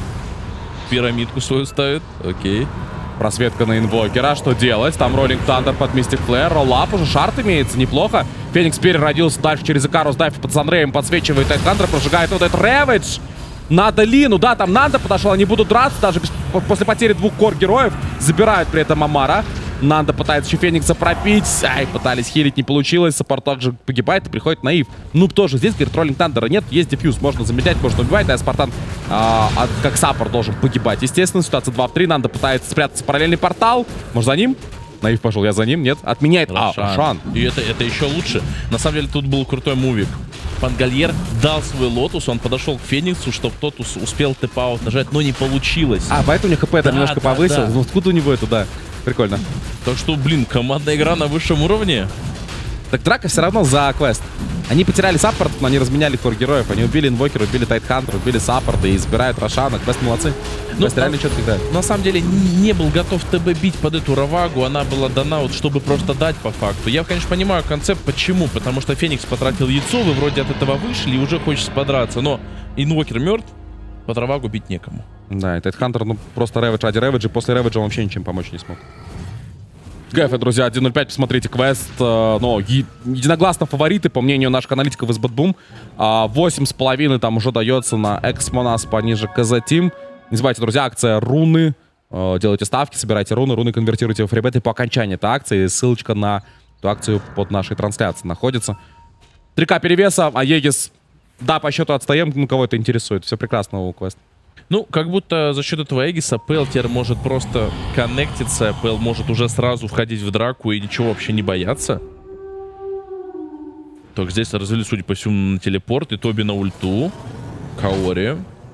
Пирамидку свою ставит. Окей. Просветка на инвокера. Что делать? Там Роллинг Тандер под Мистик Флэр. Роллап уже. Шарт имеется. Неплохо. Феникс переродился дальше через Икарус. Дайв под Санреем подсвечивает Тайтхантер. Прожигает вот этот Рэвидж. Надо Лину. Да, там Нанда подошел. Они будут драться. Даже без... после потери двух кор-героев. Забирают при этом Амара. Нанда пытается еще Феникса пропить. Ай, пытались хилить, не получилось. Саппорт также погибает и приходит Наив. Нуб тоже здесь, говорит, Роллинг Тандера нет. Есть дефьюз, можно замедлять, можно убивать. А Спартан, а, а, как саппорт, должен погибать. Естественно, ситуация два в три. Нанда пытается спрятаться в параллельный портал. Может, за ним? Наив пошел, я за ним, нет? Отменяет. Рошан. А, Рошан. И это, это еще лучше. На самом деле, тут был крутой мувик. Пангальер дал свой лотус, он подошел к Фениксу, чтобы тот ус успел тэп-аут нажать, но не получилось. А, поэтому у них ХП там да, немножко да, повысил. да. Ну, откуда у него это, да? Прикольно. Так что, блин, командная игра на высшем уровне. Так драка все равно за квест. Они потеряли саппорт, но они разменяли кор-героев. Они убили инвокера, убили Тайтхантера, убили саппорта и избирают Рошана. Квест молодцы. Ну, Квест реально четко играет. На самом деле, не был готов ТБ бить под эту равагу. Она была дана, вот, чтобы просто дать по факту. Я, конечно, понимаю концепт. Почему? Потому что Феникс потратил яйцо, вы вроде от этого вышли и уже хочется подраться. Но инвокер мертв, под равагу бить некому. Да, и Тайтхантер, ну, просто рэвидж ради рэвиджа. После рэвиджа он вообще ничем помочь не смог. ГФ, друзья, один ноль пять, посмотрите, квест, э, ну, е единогласно фавориты, по мнению наших аналитиков из Бэтбум. восемь с половиной там уже дается на Эксмонас пониже Казатим. Не забывайте, друзья, акция руны. Э, делайте ставки, собирайте руны, руны конвертируйте в фрибеты по окончании этой акции. Ссылочка на эту акцию под нашей трансляцией находится. три ка перевеса, а Егис, да, по счету отстаем, ну, кого это интересует. Все прекрасно у квеста. Ну, как будто за счет этого Эгиса ПЛ теперь может просто коннектиться, ПЛ может уже сразу входить в драку и ничего вообще не бояться. Так, здесь развели, судя по всему, на телепорт, и Тоби на ульту. Каори.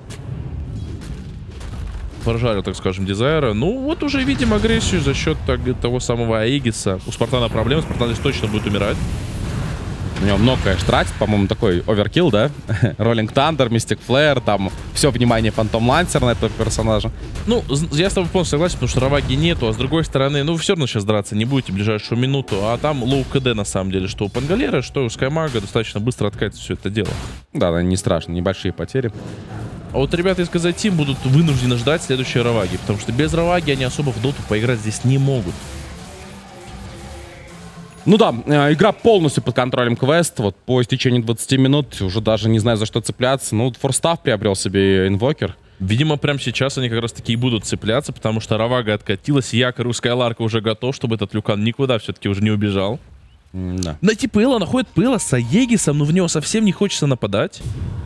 Прожарил, так скажем, Дизайра. Ну, вот уже видим агрессию за счет так, того самого Аегиса. У Спартана проблемы, Спартан здесь точно будет умирать. У него много, конечно, тратит, по-моему, такой оверкилл, да? Роллинг Тандер, Мистик Флэр, там все внимание Фантом Лансер на этого персонажа. Ну, я с тобой полностью согласен, потому что раваги нету, а с другой стороны, ну, вы все равно сейчас драться не будете в ближайшую минуту, а там лоу КД, на самом деле, что у Пангалера, что у Скаймага достаточно быстро откатится все это дело. Да, да, не страшно, небольшие потери. А вот ребята из Казатим будут вынуждены ждать следующей раваги, потому что без раваги они особо в доту поиграть здесь не могут. Ну да, э, игра полностью под контролем квест. Вот по истечении двадцати минут уже даже не знаю, за что цепляться. Ну, форстав приобрел себе инвокер. Видимо, прямо сейчас они как раз таки и будут цепляться, потому что Равага откатилась, якорь у Скайларка уже готов, чтобы этот Люкан никуда все-таки уже не убежал. Mm, да. Найти Пыла, находит Пыла с Аегисом, но в него совсем не хочется нападать.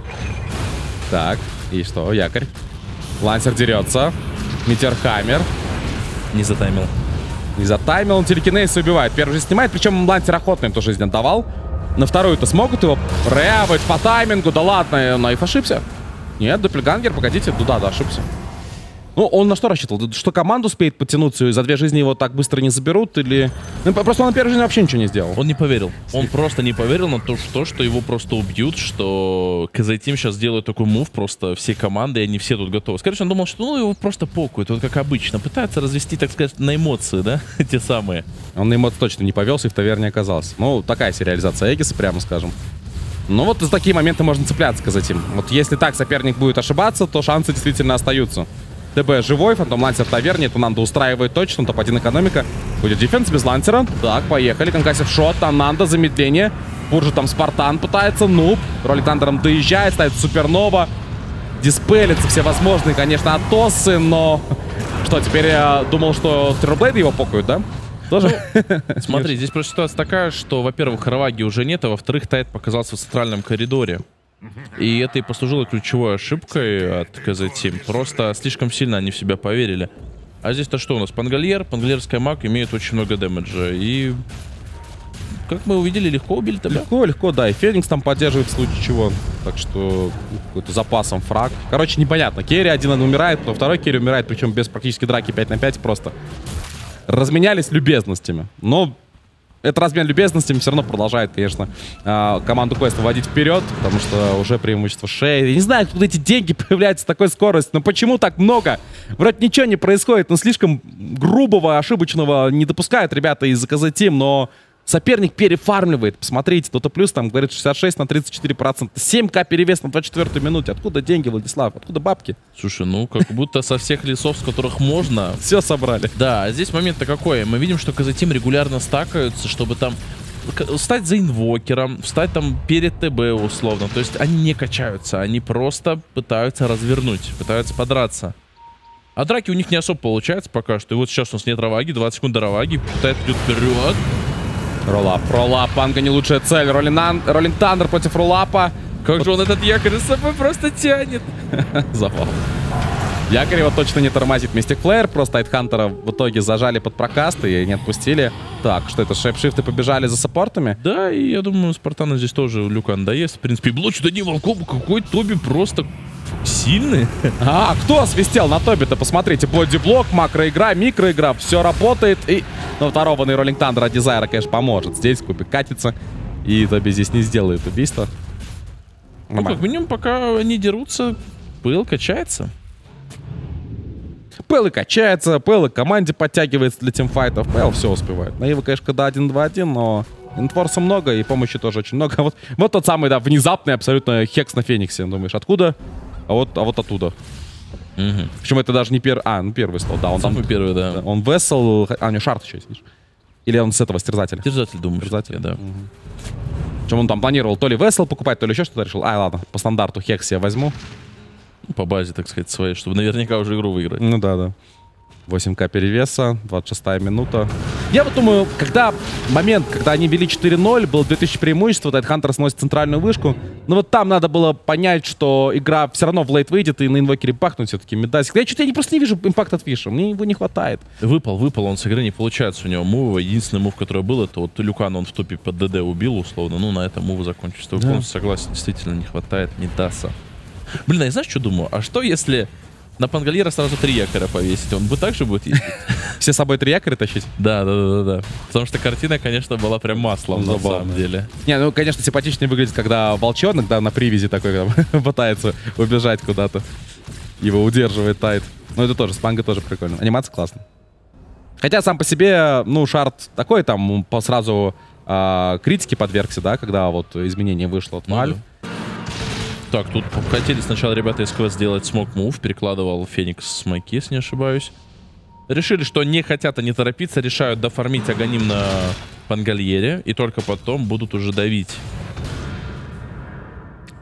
Так, и что, якорь. Лансер дерется. Метеорхаммер. Не затаймил. Не затаймил, он телекинез убивает. Первый же снимает, причем Лансер охотно им тоже жизнь отдавал. На вторую-то смогут его ревать по таймингу? Да ладно, Наив ошибся. Нет, Доппельгангер, погодите, ну да, да, ошибся. Ну, он на что рассчитывал? Что команда успеет подтянуться, и за две жизни его так быстро не заберут, или... Ну, просто он на первой жизни вообще ничего не сделал. Он не поверил. Он просто не поверил на то, что, что его просто убьют, что КЗ Team сейчас сделают такой мув, просто все команды, и они все тут готовы. Скорее всего, он думал, что ну его просто покуют, вот как обычно. Пытаются развести, так сказать, на эмоции, да, те самые. Он на эмоции точно не повелся и в таверне оказался. Ну, такая сериализация Эгиса, прямо скажем. Ну, вот за такие моменты можно цепляться, КЗ Team. Вот если так соперник будет ошибаться, то шансы действительно остаются. ТБ живой, Фантом Лансер в таверне, это Нанда устраивает точно, топ один экономика. Будет дефенс без Лансера. Так, поехали, конкассив шот, там Нанда, замедление. Пуржа там Спартан пытается, нуб. Ролик Тандером доезжает, ставит Супернова. Диспелятся все возможные, конечно, атосы, но... Что, теперь я думал, что Террорблейды его покают, да? Тоже? Смотри, здесь просто ситуация такая, что, во-первых, Раваги уже нет, а во-вторых, Тайд показался в центральном коридоре. И это и послужило ключевой ошибкой от КЗ Team. Просто слишком сильно они в себя поверили. А здесь-то что у нас? Пангальер, пангальерская маг имеет очень много дэмэджа. И, как мы увидели, легко убили тебя. Легко, легко, да. И Феникс там поддерживает в случае чего. Так что какой-то запасом фраг. Короче, непонятно. Керри один умирает, но второй Керри умирает, причем без практически драки пять на пять просто. Разменялись любезностями. Но... Этот размен любезностями все равно продолжает, конечно, команду Quest выводить вперед, потому что уже преимущество шеи. Я не знаю, откуда эти деньги появляются с такой скоростью, но почему так много? Вроде ничего не происходит, но слишком грубого, ошибочного не допускают ребята из КЗ Team, но соперник перефармливает. Посмотрите, тут и плюс там говорит шестьдесят шесть на тридцать четыре процента. семь ка перевес на двадцать четвёртой минуте. Откуда деньги, Владислав? Откуда бабки? Слушай, ну как будто со всех лесов, с которых можно... Все собрали. Да, а здесь момент-то какой? Мы видим, что КЗ Team регулярно стакаются, чтобы там стать за инвокером, встать там перед ТБ условно. То есть они не качаются, они просто пытаются развернуть, пытаются подраться. А драки у них не особо получается пока что. И вот сейчас у нас нет Раваги, двадцать секунд до Раваги, пытается идет вперед. Роллап, роллап, Панга не лучшая цель. Роллинг Тандер против роллапа. Как же он этот якорь с собой просто тянет. Завал. Якорь его точно не тормозит. Мистик Флэйр, просто Айтхантера в итоге зажали под прокаст и не отпустили. Так, что это, шейпшифты побежали за саппортами? Да, и я думаю, Спартана здесь тоже Люкан доест. В принципе, блочит одним волком, какой Тоби просто сильный. А, кто свистел на Тоби-то? Посмотрите, бодиблок, макроигра, микроигра, все работает. И, ну, второванный Роллинг Тандер от Дизайра, конечно, поможет. Здесь кубик катится, и Тоби здесь не сделает убийство. Ну, как минимум, пока они дерутся, Пэл качается. Пэл и качается, Пэл и команде подтягивается для тимфайтов. Пэл все успевает. Наива, конечно, когда один-два один, но инфорса много, и помощи тоже очень много. Вот, вот тот самый, да, внезапный абсолютно хекс на Фениксе. Думаешь, откуда? А вот, а вот оттуда. Угу. Причем это даже не первый... А, ну первый стол, да. Он Самый там, первый, да. Он вессел... А, у него шарт еще есть, видишь? Или он с этого стерзателя? Стерзатель, думаю. Стерзатель, да. Угу. Причем он там планировал то ли вессел покупать, то ли еще что-то решил. А, ладно, по стандарту хекс я возьму. По базе, так сказать, своей, чтобы наверняка уже игру выиграть. Ну да, да. восемь ка перевеса, двадцать шестая минута. Я вот думаю, когда момент, когда они вели четыре ноль, было две тысячи преимущества, Тайтхантер сносит центральную вышку. Но вот там надо было понять, что игра все равно в лейт выйдет, и на инвокере бахнуть все-таки медасик. Я что-то я просто не вижу импакт от Фиша, мне его не хватает. Выпал, выпал, он с игры не получается у него мува. Единственный мув, который был, это вот Люкан он в топе под ДД убил, условно. Ну, на этом мувы закончится. Я полностью согласен, действительно не хватает Медаса. Блин, а я знаешь, что думаю? А что если на Пангальера сразу три якоря повесить? Он бы так же будет ездить? Все с собой три якоря тащить? Да, да, да, да. Потому что картина, конечно, была прям маслом, на самом деле. Не, ну, конечно, симпатичнее выглядит, когда волчонок, да, на привязи такой пытается убежать куда-то. Его удерживает Тайд. Ну, это тоже, с Панго тоже прикольно. Анимация классная. Хотя сам по себе, ну, шарт такой, там, по сразу э, критике подвергся, да, когда вот изменение вышло от Маль. Ну, так, тут хотели сначала ребята из Quest сделать смок мув, перекладывал Феникс смоки, если не ошибаюсь. Решили, что не хотят они торопиться, решают дофармить Аганим на Пангальере, и только потом будут уже давить.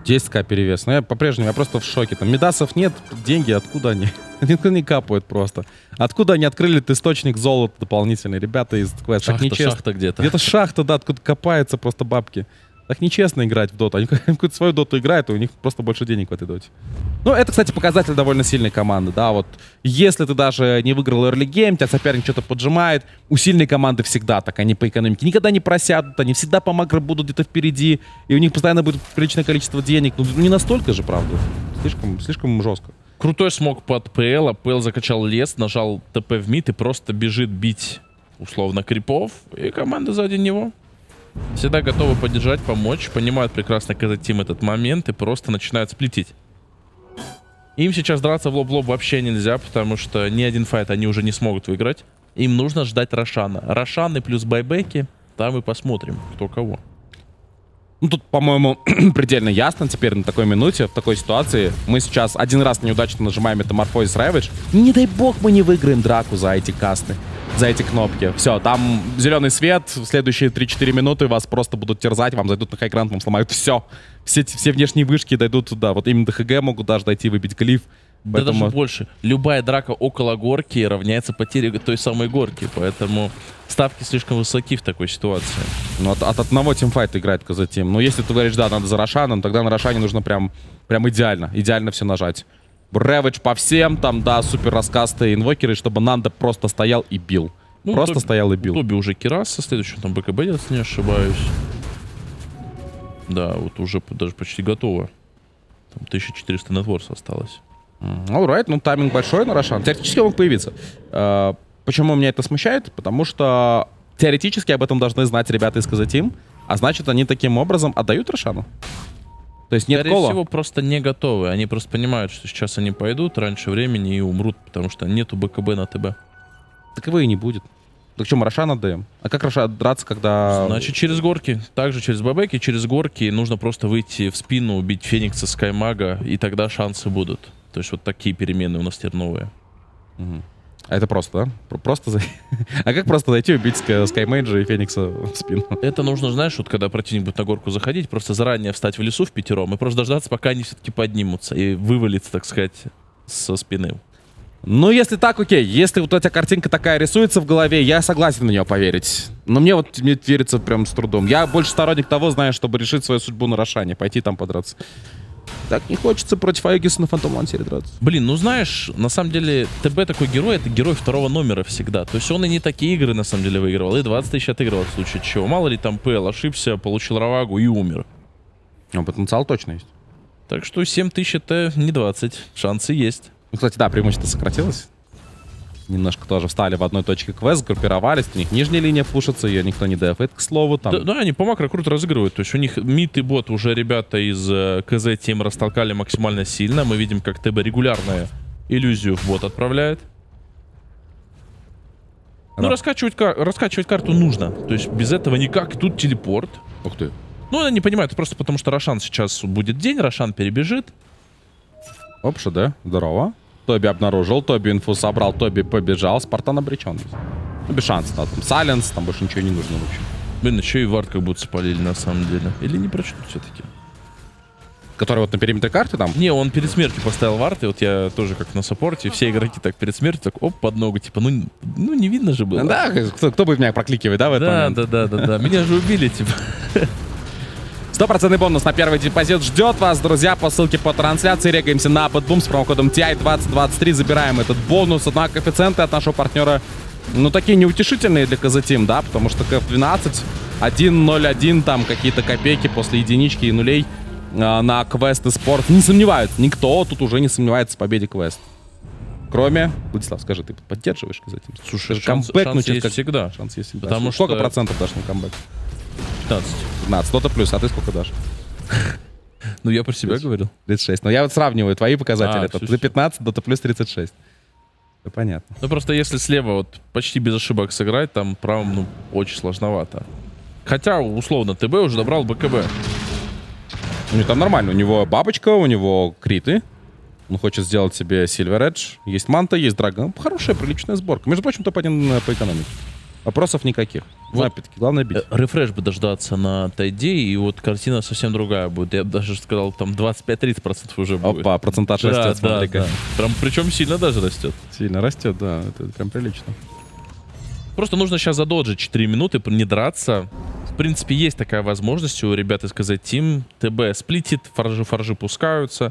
десять тысяч перевес. Но я по-прежнему, я просто в шоке. Там медасов нет, деньги откуда они? Они не капают просто. Откуда они открыли этот источник золота дополнительный? Ребята из квеста. Шахта, нечестно. Шахта где-то. Где-то шахта, да, откуда копается просто бабки. Так нечестно играть в доту. Они какую-то свою доту играют, и у них просто больше денег в этой доте. Ну, это, кстати, показатель довольно сильной команды, да, вот. Если ты даже не выиграл early game, тебя соперник что-то поджимает, у сильной команды всегда так, они по экономике никогда не просядут, они всегда по макро будут где-то впереди, и у них постоянно будет приличное количество денег. Ну, не настолько же, правда. Слишком, слишком жестко. Крутой смог под ПЛ, а ПЛ закачал лес, нажал ТП в мид и просто бежит бить, условно, крипов, и команда сзади него. Всегда готовы поддержать, помочь, понимают прекрасно КЗ-тим этот момент и просто начинают сплитить. Им сейчас драться в лоб-лоб вообще нельзя, потому что ни один файт они уже не смогут выиграть. Им нужно ждать Рошана. Рошаны плюс байбеки, там и посмотрим, кто кого. Ну, тут, по-моему, предельно ясно теперь на такой минуте, в такой ситуации. Мы сейчас один раз неудачно нажимаем Metamorphosis Ravage. Не дай бог мы не выиграем драку за эти касты, за эти кнопки. Все, там зеленый свет, в следующие три-четыре минуты вас просто будут терзать, вам зайдут на хайграунд, вам сломают все. Все, все внешние вышки дойдут туда. Вот именно до ХГ могут даже дойти, выбить глиф. Да Поэтому... даже больше. Любая драка около горки равняется потере той самой горки. Поэтому ставки слишком высоки в такой ситуации. Ну, от, от одного тимфайта играет КЗ-тим. Но если ты говоришь, да, надо за Рошаном, тогда на Рошане нужно прям, прям идеально. Идеально все нажать. Рэвидж по всем, там, да, супер раскасты, инвокеры, чтобы Нанда просто стоял и бил. Ну, просто Тоби, стоял и бил. Тоби уже Кираса, следующий там БКБ, если не ошибаюсь. Да, вот уже даже почти готово. Там тысяча четыреста нетворс осталось. Alright, ну тайминг большой на Рошан. Теоретически он мог появиться. Uh, почему меня это смущает? Потому что теоретически об этом должны знать ребята из КЗ-тим, а значит, они таким образом отдают Рошану. То есть нет Скорее кола. всего, просто не готовы. Они просто понимают, что сейчас они пойдут раньше времени и умрут, потому что нету БКБ на ТБ. Так его и не будет. Так что мы Рошан отдаем? А как Рошан драться, когда... Значит, через горки. Также через бэбэки, через горки нужно просто выйти в спину, убить Феникса, Скаймага, и тогда шансы будут. То есть вот такие перемены у нас теперь новые. Угу. А это просто, да? Просто за... А как просто зайти, убить Скаймейджа и Феникса в спину? Это нужно, знаешь, вот когда противник будет на горку заходить, просто заранее встать в лесу в пятером и просто дождаться, пока они все-таки поднимутся и вывалиться, так сказать, со спины. Ну, если так, окей. Если вот эта картинка такая рисуется в голове, я согласен на нее поверить. Но мне вот мне верится прям с трудом. Я больше сторонник того, знаешь, чтобы решить свою судьбу на Рошане, пойти там подраться. Так не хочется против Аегиса на Фантом Лансере драться. Блин, ну знаешь, на самом деле ТБ такой герой, это герой второго номера всегда. То есть он и не такие игры на самом деле выигрывал, и двадцать тысяч отыгрывал в случае чего. Мало ли там ПЛ ошибся, получил равагу и умер. Ну, потенциал точно есть. Так что семь тысяч это не двадцать, шансы есть. Ну, кстати, да, преимущество сократилось. Немножко тоже встали в одной точке квест, группировались, у них нижняя линия пушится, ее никто не дефает, к слову. Там... Да, да, они по макро круто разыгрывают. То есть у них мид и бот уже ребята из э, КЗ-тим растолкали максимально сильно. Мы видим, как ТБ регулярную иллюзию в бот отправляет. Рад. Ну, раскачивать, кар раскачивать карту нужно. То есть без этого никак. Тут телепорт. Ух ты. Ну, они не понимают, просто потому что Рошан сейчас будет день, Рошан перебежит. Опша, да? Здорово. Тоби обнаружил, Тоби инфу собрал, Тоби побежал, Спартан обречен. Ну, без шансов, да, там Сайленс, там больше ничего не нужно вообще. Блин, еще и вард как будто спалили на самом деле. Или не прочтут все-таки. Который вот на периметре карты там? Не, он перед смертью поставил вард, и вот я тоже как на саппорте, все игроки так перед смертью, так оп, под ногу, типа, ну, ну не видно же было. Да, кто, кто будет меня прокликивать, да, в этот да, момент? Да, да, да, да, меня же убили, типа. Стопроцентный бонус на первый депозит ждет вас, друзья, по ссылке по трансляции. Регаемся на Бэтбум с промокодом ти ай двадцать двадцать три, забираем этот бонус. Однако коэффициенты от нашего партнера, ну, такие неутешительные для КЗ-тим, да, потому что КФ двенадцать, один ноль один, там какие-то копейки после единички и нулей э, на квесты спорт. Не сомневаются, никто тут уже не сомневается в победе квест. Кроме, Владислав, скажи, ты поддерживаешь КЗ-тим? Слушай, шанс, шанс есть как... всегда. Шанс есть всегда. Потому Сколько что... процентов дашь на камбэк? пятнадцать. пятнадцать, кто-то плюс, а ты сколько дашь? Ну, я про себя говорил. тридцать шесть. Но я вот сравниваю твои показатели. А, это все, ты пятнадцать, Дота плюс тридцать шесть. Это понятно. Ну, просто если слева вот почти без ошибок сыграть, там правым, ну, очень сложновато. Хотя, условно, ТБ уже добрал БКБ. У него там нормально. У него бабочка, у него криты. Он хочет сделать себе Silver Edge. Есть манта, есть драга. Хорошая, приличная сборка. Между прочим, топ один по экономике. Вопросов никаких. Вот. Опять-таки, главное бить. Рефреш бы дождаться на тайде, и вот картина совсем другая будет. Я бы даже сказал, там двадцать пять тридцать процентов уже будет. Опа, процентаж да, растет, да, смотри-ка. да. Прям, причем сильно даже растет. Сильно растет, да, это прям прилично. Просто нужно сейчас задоджить четыре минуты, не драться. В принципе, есть такая возможность у ребят из КЗ Team. ТБ сплитит, фаржи-фаржи пускаются.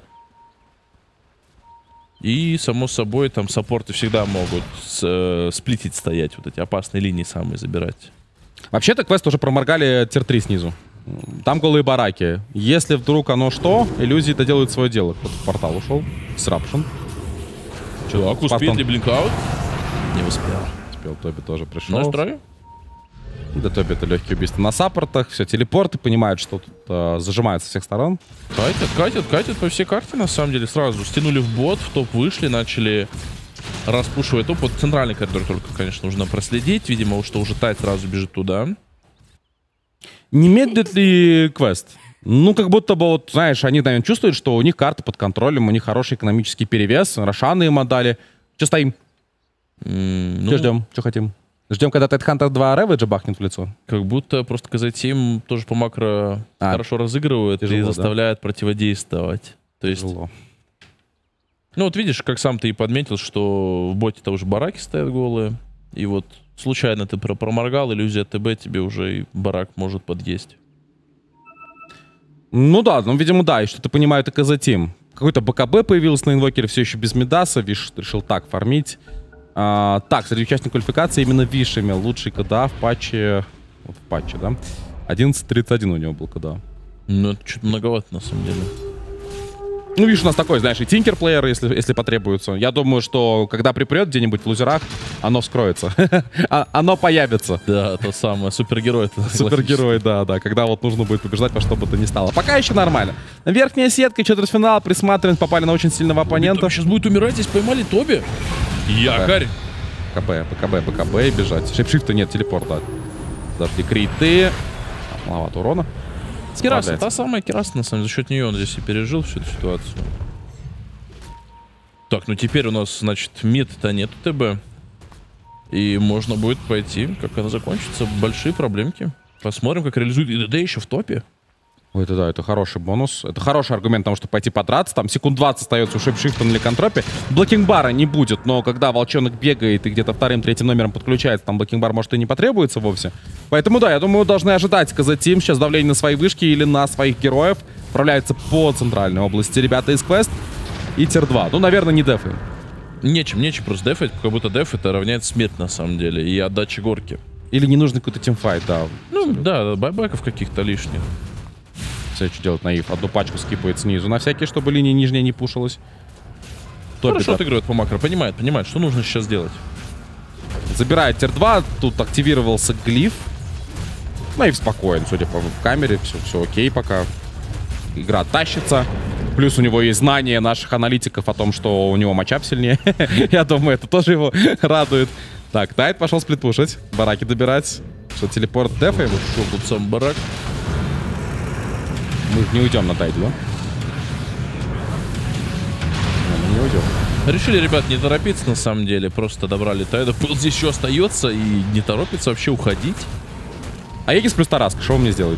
И, само собой, там саппорты всегда могут с, э, сплитить, стоять, вот эти опасные линии самые забирать. Вообще-то квест уже проморгали тир три снизу. Там голые бараки. Если вдруг оно что, иллюзии доделают свое дело. Вот в портал ушел. Срапшн. Чувак, успеет ли блинкаут? Не успел. Успел, Тоби тоже пришел. На строю? Да, Тоби это легкие убийства на саппортах. Все, телепорты понимают, что тут э, зажимается со всех сторон. Катят, катят, катят по всей карте, на самом деле. Сразу стянули в бот, в топ вышли, начали распушивать топ. Вот центральный коридор только, конечно, нужно проследить. Видимо, что уже Тайд сразу бежит туда. Не медлит ли квест? Ну, как будто бы, вот, знаешь, они, наверное, чувствуют, что у них карта под контролем, у них хороший экономический перевес. Рошаны им отдали. Че стоим? Mm, ну, Че ждем? Че хотим? Ждем, когда Тайдхантер два Рэвиджа бахнет в лицо? Как будто просто КЗ Team тоже по макро а, хорошо разыгрывает тяжело, и заставляет, да, противодействовать. То есть... Тяжело. Ну вот видишь, как сам ты и подметил, что в боте-то уже бараки стоят голые. И вот случайно ты проморгал, иллюзия ТБ, тебе уже и барак может подъесть. Ну да, ну видимо да, и что-то понимают и КЗ Team. Какой-то БКБ появился на инвокере, все еще без медаса, Виш решил так фармить. А, так, среди участников квалификации именно Виш имел лучший КДА в патче, вот в патче, да? одиннадцать тридцать один у него был КДА. Ну это чуть многовато на самом деле. Ну, видишь, у нас такой, знаешь, и тинкер-плеер, если, если потребуется. Я думаю, что когда припрет где-нибудь в лузерах, оно вскроется. Оно появится. Да, то самое. Супергерой. Супергерой, да, да. Когда вот нужно будет побеждать во что бы то ни стало. Пока еще нормально. Верхняя сетка, четвертьфинал, присматриваем, попали на очень сильного оппонента. Сейчас будет умирать, здесь поймали Тоби. Якорь. КБ, БКБ, БКБ и бежать. Шейпшифта нет, телепорта. Дошли криты. Маловато урона. Кираса, та самая Кираса, на самом деле, за счет нее он здесь и пережил всю эту ситуацию. Так, ну теперь у нас, значит, мид-то нету ТБ. И можно будет пойти, как она закончится. Большие проблемки. Посмотрим, как реализует ИДД еще в топе. Ой, это да, это хороший бонус. Это хороший аргумент потому что пойти подраться. Там секунд двадцать остается у шейпшифта на ликантропе. Блокинг-бара не будет, но когда волчонок бегает и где-то вторым-третьим номером подключается, там блокинг-бар может и не потребуется вовсе. Поэтому да, я думаю, должны ожидать КЗ Team сейчас давление на свои вышки или на своих героев. Отправляется по центральной области ребята из Квест. И тир два. Ну, наверное, не дефы. Нечем, нечем просто дефать, как будто деф это равняется смерть на самом деле. И отдача горки. Или не нужен какой-то тимфайт, да. Ну, да, байбеков каких-то лишних. Все, что делать наив. Одну пачку скипает снизу. На всякий, чтобы линия нижняя не пушилась. Хорошо отыгрывает по макро. Понимает, понимает, что нужно сейчас делать. Забирает тир два. Тут активировался глиф. Наив спокоен, судя по камере. Все, все окей пока. Игра тащится. Плюс у него есть знание наших аналитиков о том, что у него матчап сильнее. Я думаю, это тоже его радует. Так, Тайд пошел сплитпушить. Бараки добирать. Что, телепорт дефаем? Что тут сам барак? Мы не уйдем на Тайде, да? Не, мы не уйдем. Решили, ребят, не торопиться на самом деле. Просто добрали Тайда. Пыл здесь еще остается и не торопится вообще уходить. А Егис плюс Тараск, что вы мне сделаете?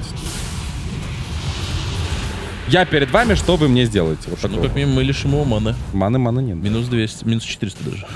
Я перед вами, что вы мне сделаете? Вот ну, как минимум, мы лишим его маны. Маны, маны нет. Минус двести, минус четыреста даже.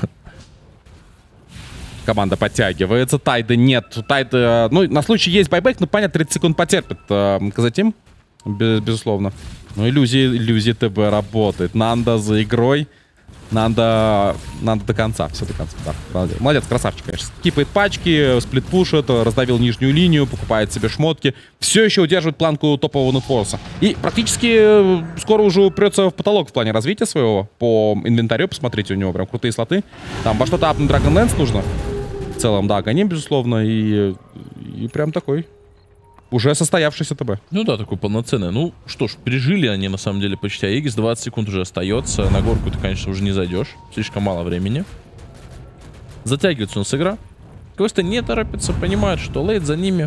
Команда подтягивается. Тайда нет. Тайда, ну, на случай есть байбек, но понятно, тридцать секунд потерпит КЗ Team. Без, безусловно. Ну, иллюзии, иллюзии ТБ работает. Нанда за игрой. Нанда, Нанда до конца. Все до конца. Да, молодец. Молодец, красавчик, конечно. Скипает пачки, сплитпушит, раздавил нижнюю линию, покупает себе шмотки. Все еще удерживает планку топового нетфорса. И практически скоро уже упрется в потолок в плане развития своего. По инвентарю, посмотрите, у него прям крутые слоты. Там во что-то апнуть Dragon Lance нужно. В целом, да, гоним, безусловно. И, и прям такой... Уже состоявшийся ТБ. Ну да, такой полноценный. Ну что ж, пережили они на самом деле почти Аегис. двадцать секунд уже остается. На горку ты, конечно, уже не зайдешь. Слишком мало времени. Затягивается у нас игра. Квесты не торопятся, понимают, что лейт за ними.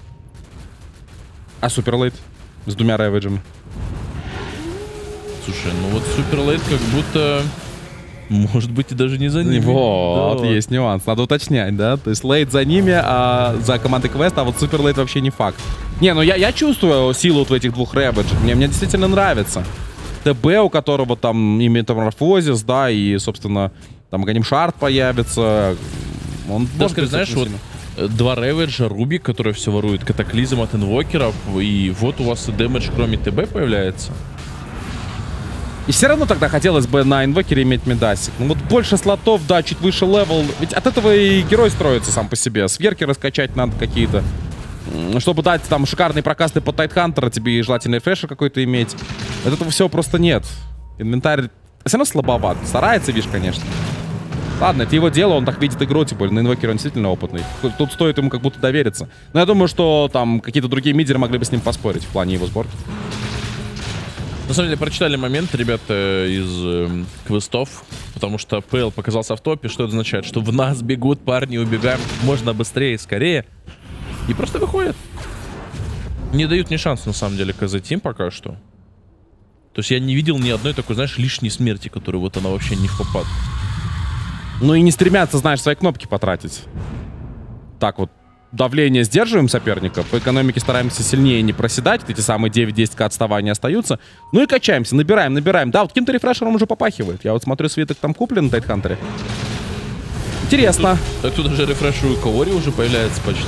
А супер лейт? С двумя рэвиджами. Слушай, ну вот супер лейт как будто Может быть, и даже не за ними. Вот, Да. есть нюанс. Надо уточнять, да? То есть лейт за ними, а за командой Квест, а вот супер лейт вообще не факт. Не, ну я, я чувствую силу вот в этих двух Рэвиджах. Мне, мне действительно нравится. ТБ, у которого там и метаморфозис, да, и, собственно, там Ганим Шард появится. Он Даже, скажи, знаешь, вот э, два Рэвиджа, Рубик, который все ворует, Катаклизм от инвокеров, и вот у вас и дэмэдж кроме ТБ появляется. И все равно тогда хотелось бы на инвокере иметь медасик. Ну вот больше слотов, да, чуть выше левел. Ведь от этого и герой строится сам по себе. Сверки раскачать надо какие-то. М, Чтобы дать там шикарные прокасты под Тайтхантера, тебе и желательно рефрешер какой-то иметь. От этого всего просто нет. Инвентарь все равно слабоват. Старается, видишь, конечно. Ладно, это его дело, он так видит игру, тем более на инвокере он действительно опытный. Тут- Тут стоит ему как будто довериться. Но я думаю, что там какие-то другие мидеры могли бы с ним поспорить в плане его сборки. На самом деле, прочитали момент, ребята, из эм, квестов, потому что ПЛ показался в топе. Что это означает? Что в нас бегут парни, убегаем можно быстрее, скорее. И просто выходят. Не дают ни шанса, на самом деле, КЗ Team пока что. То есть я не видел ни одной такой, знаешь, лишней смерти, которую вот она вообще не в попад. Ну и не стремятся, знаешь, свои кнопки потратить. Так вот, давление сдерживаем соперника, по экономике стараемся сильнее не проседать, эти самые девять-десять к отставания остаются. Ну и качаемся, набираем, набираем. Да, вот каким-то рефрешером уже попахивает. Я вот смотрю, свиток там куплен на Тайтхантере. Интересно. Так тут даже рефрешер у Кавори уже появляется почти.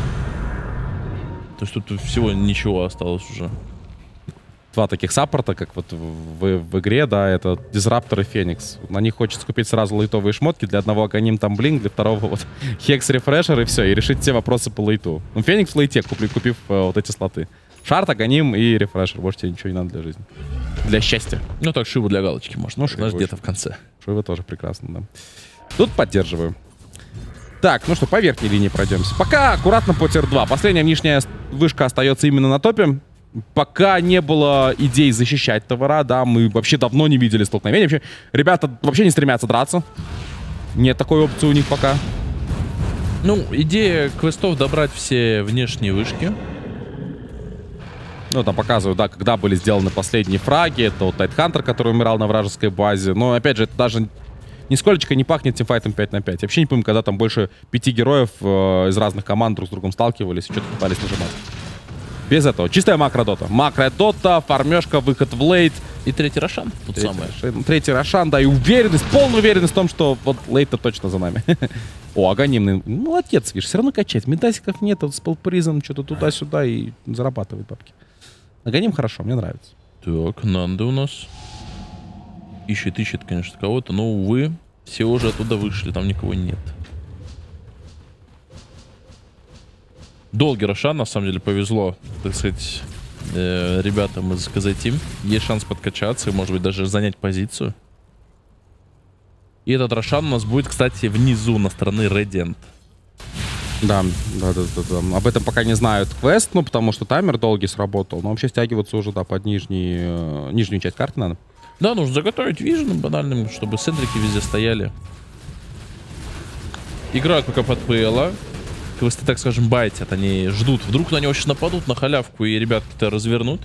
То есть тут всего ничего осталось уже. Два таких саппорта, как вот в, в игре, да, это Дизраптор и Феникс. На них хочется купить сразу лейтовые шмотки. Для одного Аганим там блинк, для второго вот Хекс рефрешер и все, и решить все вопросы по лейту. Ну, Феникс в лейте, купив, купив э, вот эти слоты. Шарт, Аганим и рефрешер. Больше тебе ничего не надо для жизни. Для счастья. Ну так, Шиву для галочки можно. Ну, Знаешь, Шиву где-то еще. в конце. Шивы тоже прекрасно, да. Тут поддерживаю. Так, ну что, по верхней линии пройдемся. Пока аккуратно по тир два. Последняя нижняя вышка остается именно на топе. Пока не было идей защищать товара, да, мы вообще давно не видели столкновения. Вообще, ребята вообще не стремятся драться. Нет такой опции у них пока. Ну, идея квестов добрать все внешние вышки. Ну, там показывают, да, когда были сделаны последние фраги. Это вот Тайтхантер, который умирал на вражеской базе. Но, опять же, это даже нисколечко не пахнет тимфайтом пять на пять. Вообще не помню, когда там больше пяти героев э, из разных команд друг с другом сталкивались и что-то пытались нажимать. Без этого. Чистая макро-дота. Макро-дота, фармежка, выход в лейт. И третий Рошан. Тут Третий, самое. Рошан, третий Рошан, да, и уверенность, полная уверенность в том, что вот лейт-то точно за нами. О, Аганимный. Молодец, видишь, все равно качать. Медасиков нет, вот спелпризм, что-то туда-сюда и зарабатывает бабки. Аганим хорошо, мне нравится. Так, Нанда у нас. Ищет, ищет, конечно, кого-то, но, увы, все уже оттуда вышли, там никого нет. Долгий Рошан, на самом деле, повезло, так сказать, э, ребятам из КЗ Team. Есть шанс подкачаться и, может быть, даже занять позицию. И этот Рошан у нас будет, кстати, внизу, на стороне Radiant. Да, да, да, да, да. Об этом пока не знают квест, ну, потому что таймер долгий сработал. Но вообще стягиваться уже, да, под нижний, э, нижнюю часть карты надо. Да, нужно заготовить виженом банальным, чтобы сентрики везде стояли. Играют пока под ПЛа. Квесты, так скажем, байтят, они ждут. Вдруг на него сейчас нападут на халявку и ребятки-то развернут.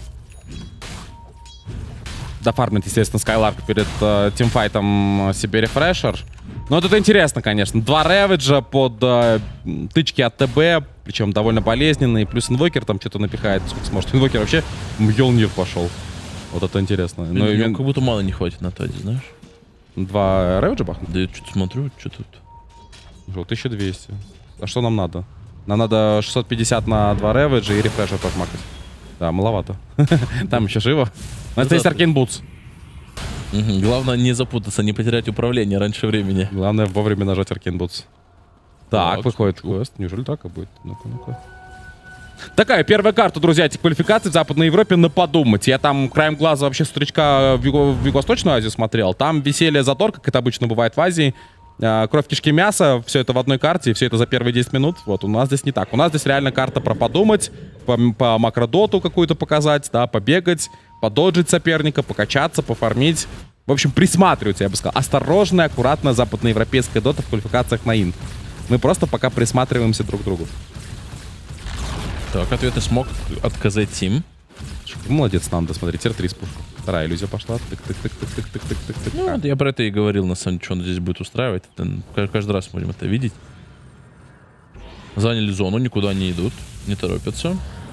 Дофармит, естественно, Скайларк перед э, тимфайтом себе рефрешер. Но вот это интересно, конечно. Два Рэвиджа под э, тычки от ТБ, причем довольно болезненные. Плюс инвокер там что-то напихает, сколько сможет. Инвокер вообще Мьёлнир пошел. Вот это интересно. Ну, Но ему как будто мало не хватит на Таде, знаешь? Два Рэвиджа бахнут? Да я что-то смотрю, что тут. Что, тысяча двести. А что нам надо? Нам надо шестьсот пятьдесят на два Рэвиджа и рефрешер пожмакать. Да, маловато. Там еще живо. Но это есть Аркейн Бутс. Угу. Главное не запутаться, не потерять управление раньше времени. Главное вовремя нажать Аркейн Бутс. Так, Так, выходит квест. Неужели так и будет? Ну-ка, ну-ка. Такая первая карта, друзья, этих квалификаций в Западной Европе на подумать. Я там краем глаза вообще с утречка в, Юго- в Юго-Восточную Азию смотрел. Там веселье, задор, как это обычно бывает в Азии. А, кровь, кишки, мясо. Все это в одной карте, и все это за первые десять минут. Вот, у нас здесь не так. У нас здесь реально карта про подумать, по, по макродоту какую-то показать, да, побегать, пододжить соперника, покачаться, пофармить. В общем, присматривать, я бы сказал. Осторожно, аккуратно западноевропейская дота в квалификациях на инт. Мы просто пока присматриваемся друг к другу. Так, ответы смог от КЗ Team. Молодец, Нанда, смотри, тир три спушку. Вторая иллюзия пошла. Тык-тык-тык-тык-тык-тык-тык-тык-тык. Ну, вот я про это и говорил, на самом деле, что он здесь будет устраивать. Это, каждый раз будем это видеть. Заняли зону, никуда не идут, не торопятся.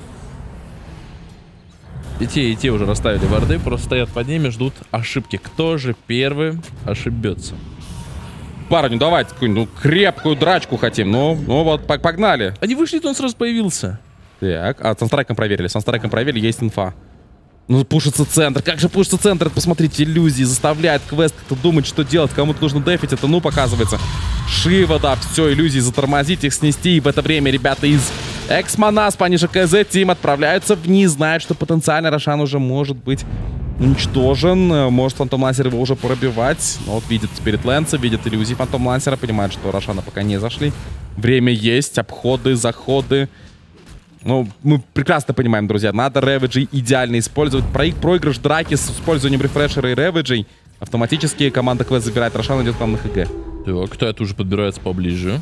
И те, и те уже расставили варды, просто стоят под ними, ждут ошибки. Кто же первый ошибется? Парни, давайте какую-нибудь ну, крепкую драчку хотим. Ну, ну вот, погнали. Они вышли, то он сразу появился. Так, а санстрайком проверили. Санстрайком проверили, есть инфа. Ну, пушится центр. Как же пушится центр? Посмотрите, иллюзии. Заставляет квест как-то думать, что делать. Кому-то нужно дефить. Это, ну, показывается. Шива, да, все, иллюзии затормозить, их снести. И в это время ребята из Экс-Манас, пониже КЗ Тим, отправляются вниз. Знают, что потенциально Рошан уже может быть уничтожен. Может Фантом Лансер его уже пробивать. Но вот видит Спирит Лэнса, видит иллюзии Фантом Лансера. Понимает, что Рошана пока не зашли. Время есть. Обходы, заходы. Ну, мы прекрасно понимаем, друзья, надо ревиджей идеально использовать. Про их проигрыш драки с использованием рефрешера и ревиджей автоматически команда квест забирает Рошан, идет к нам на ХГ. Так, Тайт уже подбирается поближе.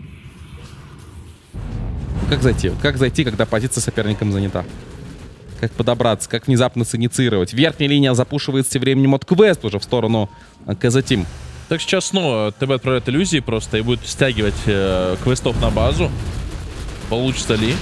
Как зайти? Как зайти, когда позиция соперником занята? Как подобраться? Как внезапно синициировать? Верхняя линия запушивается тем временем от квест уже в сторону КЗ Тим. Так сейчас снова ТБ отправляет иллюзии просто и будет стягивать э, квестов на базу. Получится ли?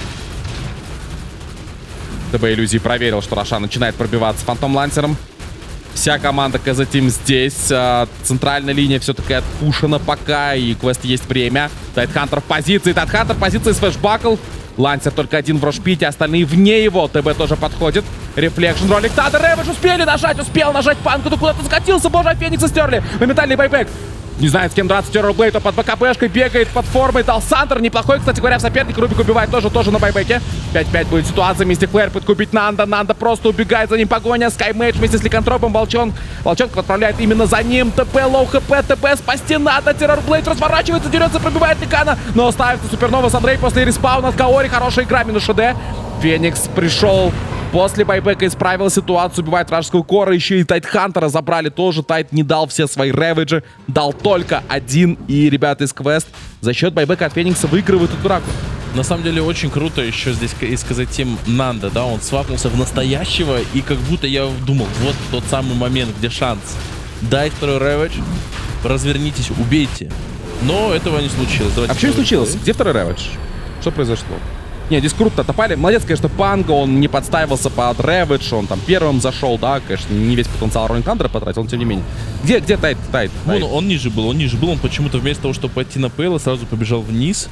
ТБ иллюзии проверил, что Рошан начинает пробиваться Фантом Лансером. Вся команда КЗ Тим здесь. А, центральная линия все-таки отпушена пока. И квест есть время. Тайтхантер в позиции. Тайтхантер в позиции с флешбакл. Лансер только один в рошпите, остальные вне его. ТБ тоже подходит. Рефлекшн, ролик Тада, Рэвидж успели нажать, успел нажать панку. Ты куда-то скатился, боже, Феникса стерли. Моментальный байбек. Не знает, с кем драться, Террорблейд, под БКБшкой бегает под формой. Талсантер неплохой, кстати говоря, соперник. Рубик убивает тоже, тоже на байбеке. пять пять будет ситуация. Мистик Флэр подкупить Нанда. Нанда просто убегает, за ним погоня. Скаймейдж вместе с Ликантропом. Волчон. Волчонка отправляет именно за ним. ТП, лоу хп, ТП спасти надо. Террорблейд разворачивается, дерется, пробивает Ликана. Но оставится Супернова с Андрей после респауна от Каори. Хорошая игра, минус ШД. Феникс пришел после байбека, исправил ситуацию, убивает вражескую кору, еще и Тайтхантера забрали тоже. Тайт не дал все свои ревиджи, дал только один. И ребята из квест за счет байбека от Феникса выигрывают эту драку. На самом деле очень круто еще здесь из КЗ Тим Нанда, да, он свапнулся в настоящего, и как будто я думал, вот тот самый момент, где шанс. Дать второй ревидж, развернитесь, убейте. Но этого не случилось. Давайте а почему не случилось? Где второй ревидж? Что произошло? Не, здесь круто топали. Молодец, конечно, Панго, он не подставился под Рэвидж, он там первым зашел, да, конечно, не весь потенциал Роллинг Тандера потратил, но тем не менее. Где, где Тайт, Тайт? Вон, он ниже был, он ниже был, он почему-то вместо того, чтобы пойти на ПЛ, сразу побежал вниз.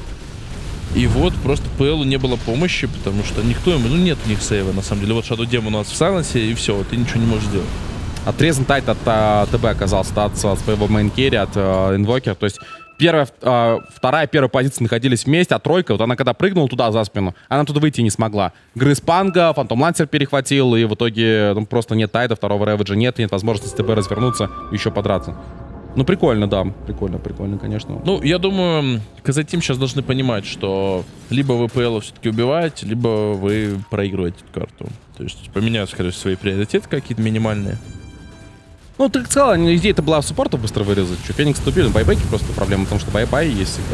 И вот просто ПЛу не было помощи, потому что никто ему, ну нет у них сейва, на самом деле. Вот Shadow Dem у нас в сайленсе, и все, ты ничего не можешь сделать. Отрезан Тайт от а, ТБ оказался, от, от своего мейн-керри, от а, инвокера, то есть... Первая, э, вторая, первая позиция находились вместе, а тройка, вот она когда прыгнула туда за спину, она туда выйти не смогла. Грыз Панга, Фантом Лансер перехватил, и в итоге ну, просто нет Тайда, второго ревиджа нет, нет возможности ТБ развернуться и еще подраться. Ну, прикольно, да, прикольно, прикольно, конечно. Ну, я думаю, КЗ Тим сейчас должны понимать, что либо вы ПЛ все-таки убиваете, либо вы проигрываете эту карту. То есть поменяют, скорее всего, свои приоритеты какие-то минимальные. Ну, ты сказал, идея это была суппортов быстро вырезать. Что, Феникс тупили, на байбеке просто проблема, потому что бай-бай есть всегда.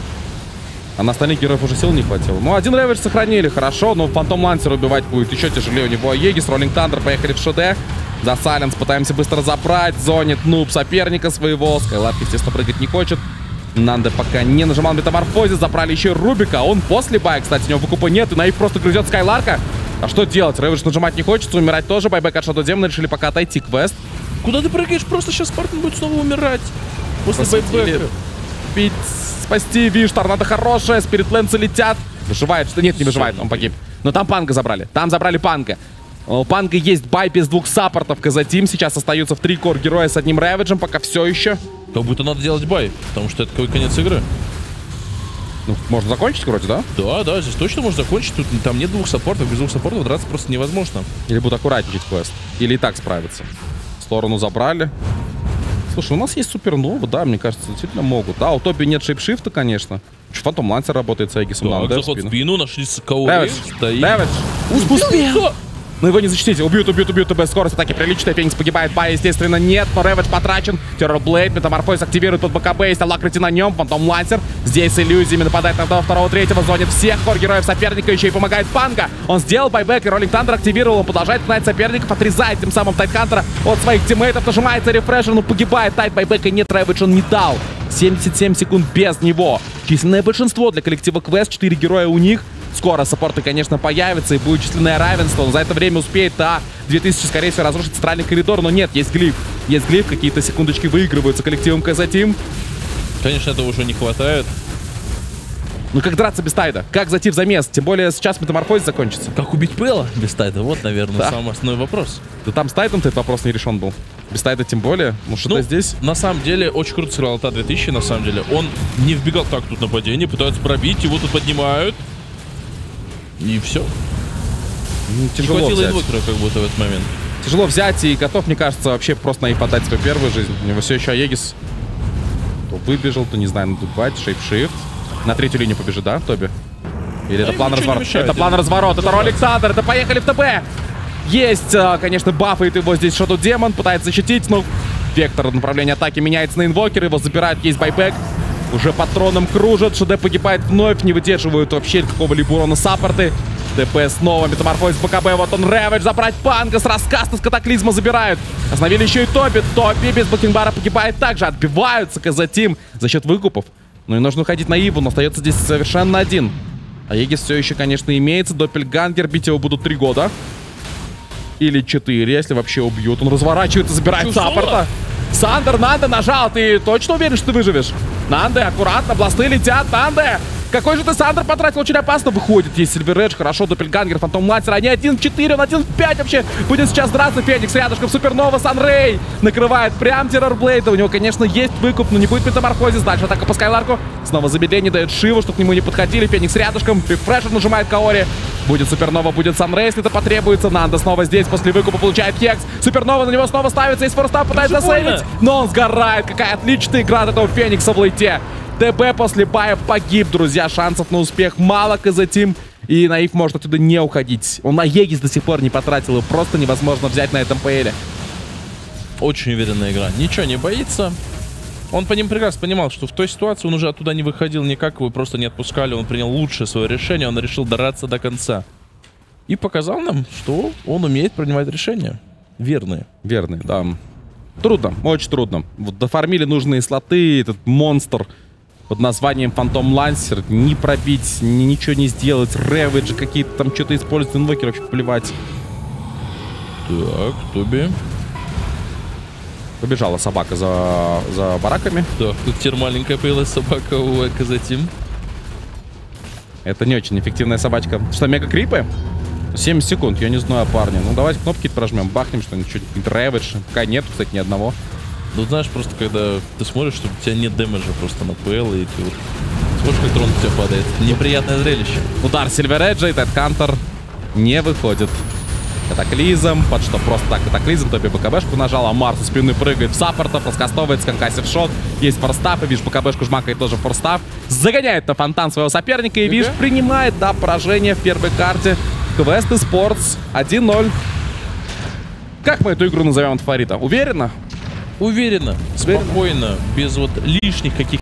А на остальных героев уже сил не хватило. Ну, один ревидж сохранили, хорошо, но Фантом Лансер убивать будет еще тяжелее. У него Аегис, Роллинг Тандер, поехали в ШД. За Сайленс пытаемся быстро забрать. Зонит нуб соперника своего. Скайларк, естественно, прыгать не хочет. Нанда пока не нажимал метаморфозис. Забрали еще Рубика. Он после бая, кстати, у него выкупа нет. И Наив просто грызет Скайларка. А что делать? Ревидж нажимать не хочется, умирать тоже. Байбек от Shadow Demon решили пока отойти квест. Куда ты прыгаешь? Просто сейчас Спартан будет снова умирать. После байбека. Бить, спасти, видишь, торнадо хорошая, спиритлэнцы летят. Выживает, что нет, не выживает, он погиб. Но там Панга забрали, там забрали Панга. У Панга есть бай без двух саппортов. КЗ Тим сейчас остаются в три кор героя с одним ревиджем, пока все еще. Как будто надо делать бай, потому что это такой конец игры. Ну, можно закончить вроде, да? Да, да, здесь точно можно закончить. Тут там нет двух саппортов, без двух саппортов драться просто невозможно. Или будут аккуратничать квест, или и так справиться. Сторону забрали. Слушай, у нас есть Супернова, да, мне кажется, действительно могут. Да, у Тоби нет шейпшифта, конечно. Фантом Лансер работает с Аегисом. Так, заход в спину, нашли Каори. Дэвидж, Дэвидж. Успел! Но его не защитить. Убьют, убьют, убьют. ТБ скорость атаки приличная. Феникс погибает. Бай, естественно, нет. Но Рэвидж потрачен. Террорблейд. Метаморфоз активирует под БКБ. Есть Алакрити на нем. Фантом Лансер. Здесь с иллюзиями нападает на одного, второго, третьего. Зонит всех хор героев соперника. Еще и помогает Панга. Он сделал байбек. И Роллинг Тандер активировал. Он продолжает гнать соперников. Отрезает тем самым Тайтхантера от своих тиммейтов. Нажимается рефрешер. Но погибает Тайт. Байбека нет. Рэвидж он не дал. семьдесят семь секунд без него. Численное большинство для коллектива Квест. четыре героя у них. Скоро саппорты, конечно, появятся, и будет численное равенство. Он за это время успеет, а две тысячи, скорее всего, разрушить центральный коридор. Но нет, есть глиф. Есть глиф, какие-то секундочки выигрываются коллективом КЗ Team. Конечно, этого уже не хватает. Ну как драться без тайда? Как зайти в замес? Тем более сейчас метаморфоз закончится. Как убить Пэла без тайда? Вот, наверное, да. самый основной вопрос. Да там с тайдом этот вопрос не решен был. Без тайда тем более. Ну что-то ну, здесь. На самом деле, очень круто сыграл Та две тысячи, на самом деле. Он не вбегал так тут нападение, пытаются пробить, его тут поднимают. И все. Ну, тяжело хватило взять. инвокера как будто в этот момент. Тяжело взять, и готов, мне кажется, вообще просто наив отдать свою первую жизнь. У него все еще Аегис. То выбежал, то не знаю, надувать, шейп-шифт. На третью линию побежит, да, Тоби? Или а это план разворота? Это план разворота, это ролик Тандер, это поехали в ТП! Есть, конечно, бафает его здесь Shadow Demon, пытается защитить, но вектор направления атаки меняется на инвокер, его забирает, есть байбек. Уже патроном кружат, ШД погибает вновь, не выдерживают вообще какого-либо урона саппорты. ТП снова, метаморфоз БКБ, вот он Рэвидж, забрать Панга, с раскаста с катаклизма забирают. Остановили еще и Тоби, Тоби без Бакенбара погибает также, отбиваются КЗ Team за счет выкупов. Ну и нужно уходить на Иву, но остается здесь совершенно один. Аегис все еще, конечно, имеется, Доппельгангер, бить его будут три года. Или четыре, если вообще убьют. Он разворачивается, забирает саппорта. Сандер, Нанде нажал, ты точно уверен, что ты выживешь? Нанде, аккуратно, бласты летят, Нанде! Какой же ты Сандер потратил, очень опасно выходит. Есть Сильверэдж, хорошо, Доппельгангер, Фантом Лансер, они один в четыре, он один в пять вообще. Будет сейчас драться Феникс, рядышком Супернова, Санрей накрывает прям Террорблейда. У него, конечно, есть выкуп, но не будет метаморфозис. Дальше атака по Скайларку. Снова замедление дает Шиву, чтобы к нему не подходили. Феникс рядышком, рефрешер нажимает Каори. Будет Супернова, будет Санрей, если это потребуется. Нанда снова здесь, после выкупа получает Хекс. Супернова на него снова ставится, из форста пытается засейвить, но он сгорает. Какая отличная игра от этого Феникса в лейте. ТБ после бая погиб, друзья. Шансов на успех мало КЗ Team. И Наив может отсюда не уходить. Он на Аегис до сих пор не потратил. И просто невозможно взять на этом ПЛе. Очень уверенная игра. Ничего не боится. Он по ним прекрасно понимал, что в той ситуации он уже оттуда не выходил никак. Его просто не отпускали. Он принял лучшее свое решение. Он решил драться до конца. И показал нам, что он умеет принимать решения. Верные. Верные, да. Трудно, очень трудно. Вот дофармили нужные слоты. Этот монстр под названием Фантом Лансер. Не пробить, ни, ничего не сделать. Рэвиджи какие-то там что-то используют. Инвокер вообще плевать. Так, Тоби. Побежала собака за, за бараками. Так, тут теперь маленькая появилась собака у КЗ Team. Это не очень эффективная собачка. Что, мега-крипы? семьдесят секунд, я не знаю, парни. Ну, давайте кнопки прожмем, бахнем что-нибудь. Что-нибудь Рэвидж. Пока нет, кстати, ни одного. Ну, знаешь, просто когда ты смотришь, что у тебя нет дэмэджа просто на ПЛ, и ты вот смотришь, как трон у тебя падает. Неприятное зрелище. Удар Сильверэджа, и Тайтхантер не выходит. Катаклизм, под что просто так катаклизм, Тоби БКБшку нажал, а Марс со спины прыгает в саппорта, плоскостовывает, сканкасив шот, есть форстав, и Виш БКБшку жмакает тоже форстав, загоняет на фонтан своего соперника, и Виш принимает, да, поражение в первой карте. Квест Esports один ноль. Как мы эту игру назовем от фаворита? Уверенно? Уверенно, спокойно, без вот лишних каких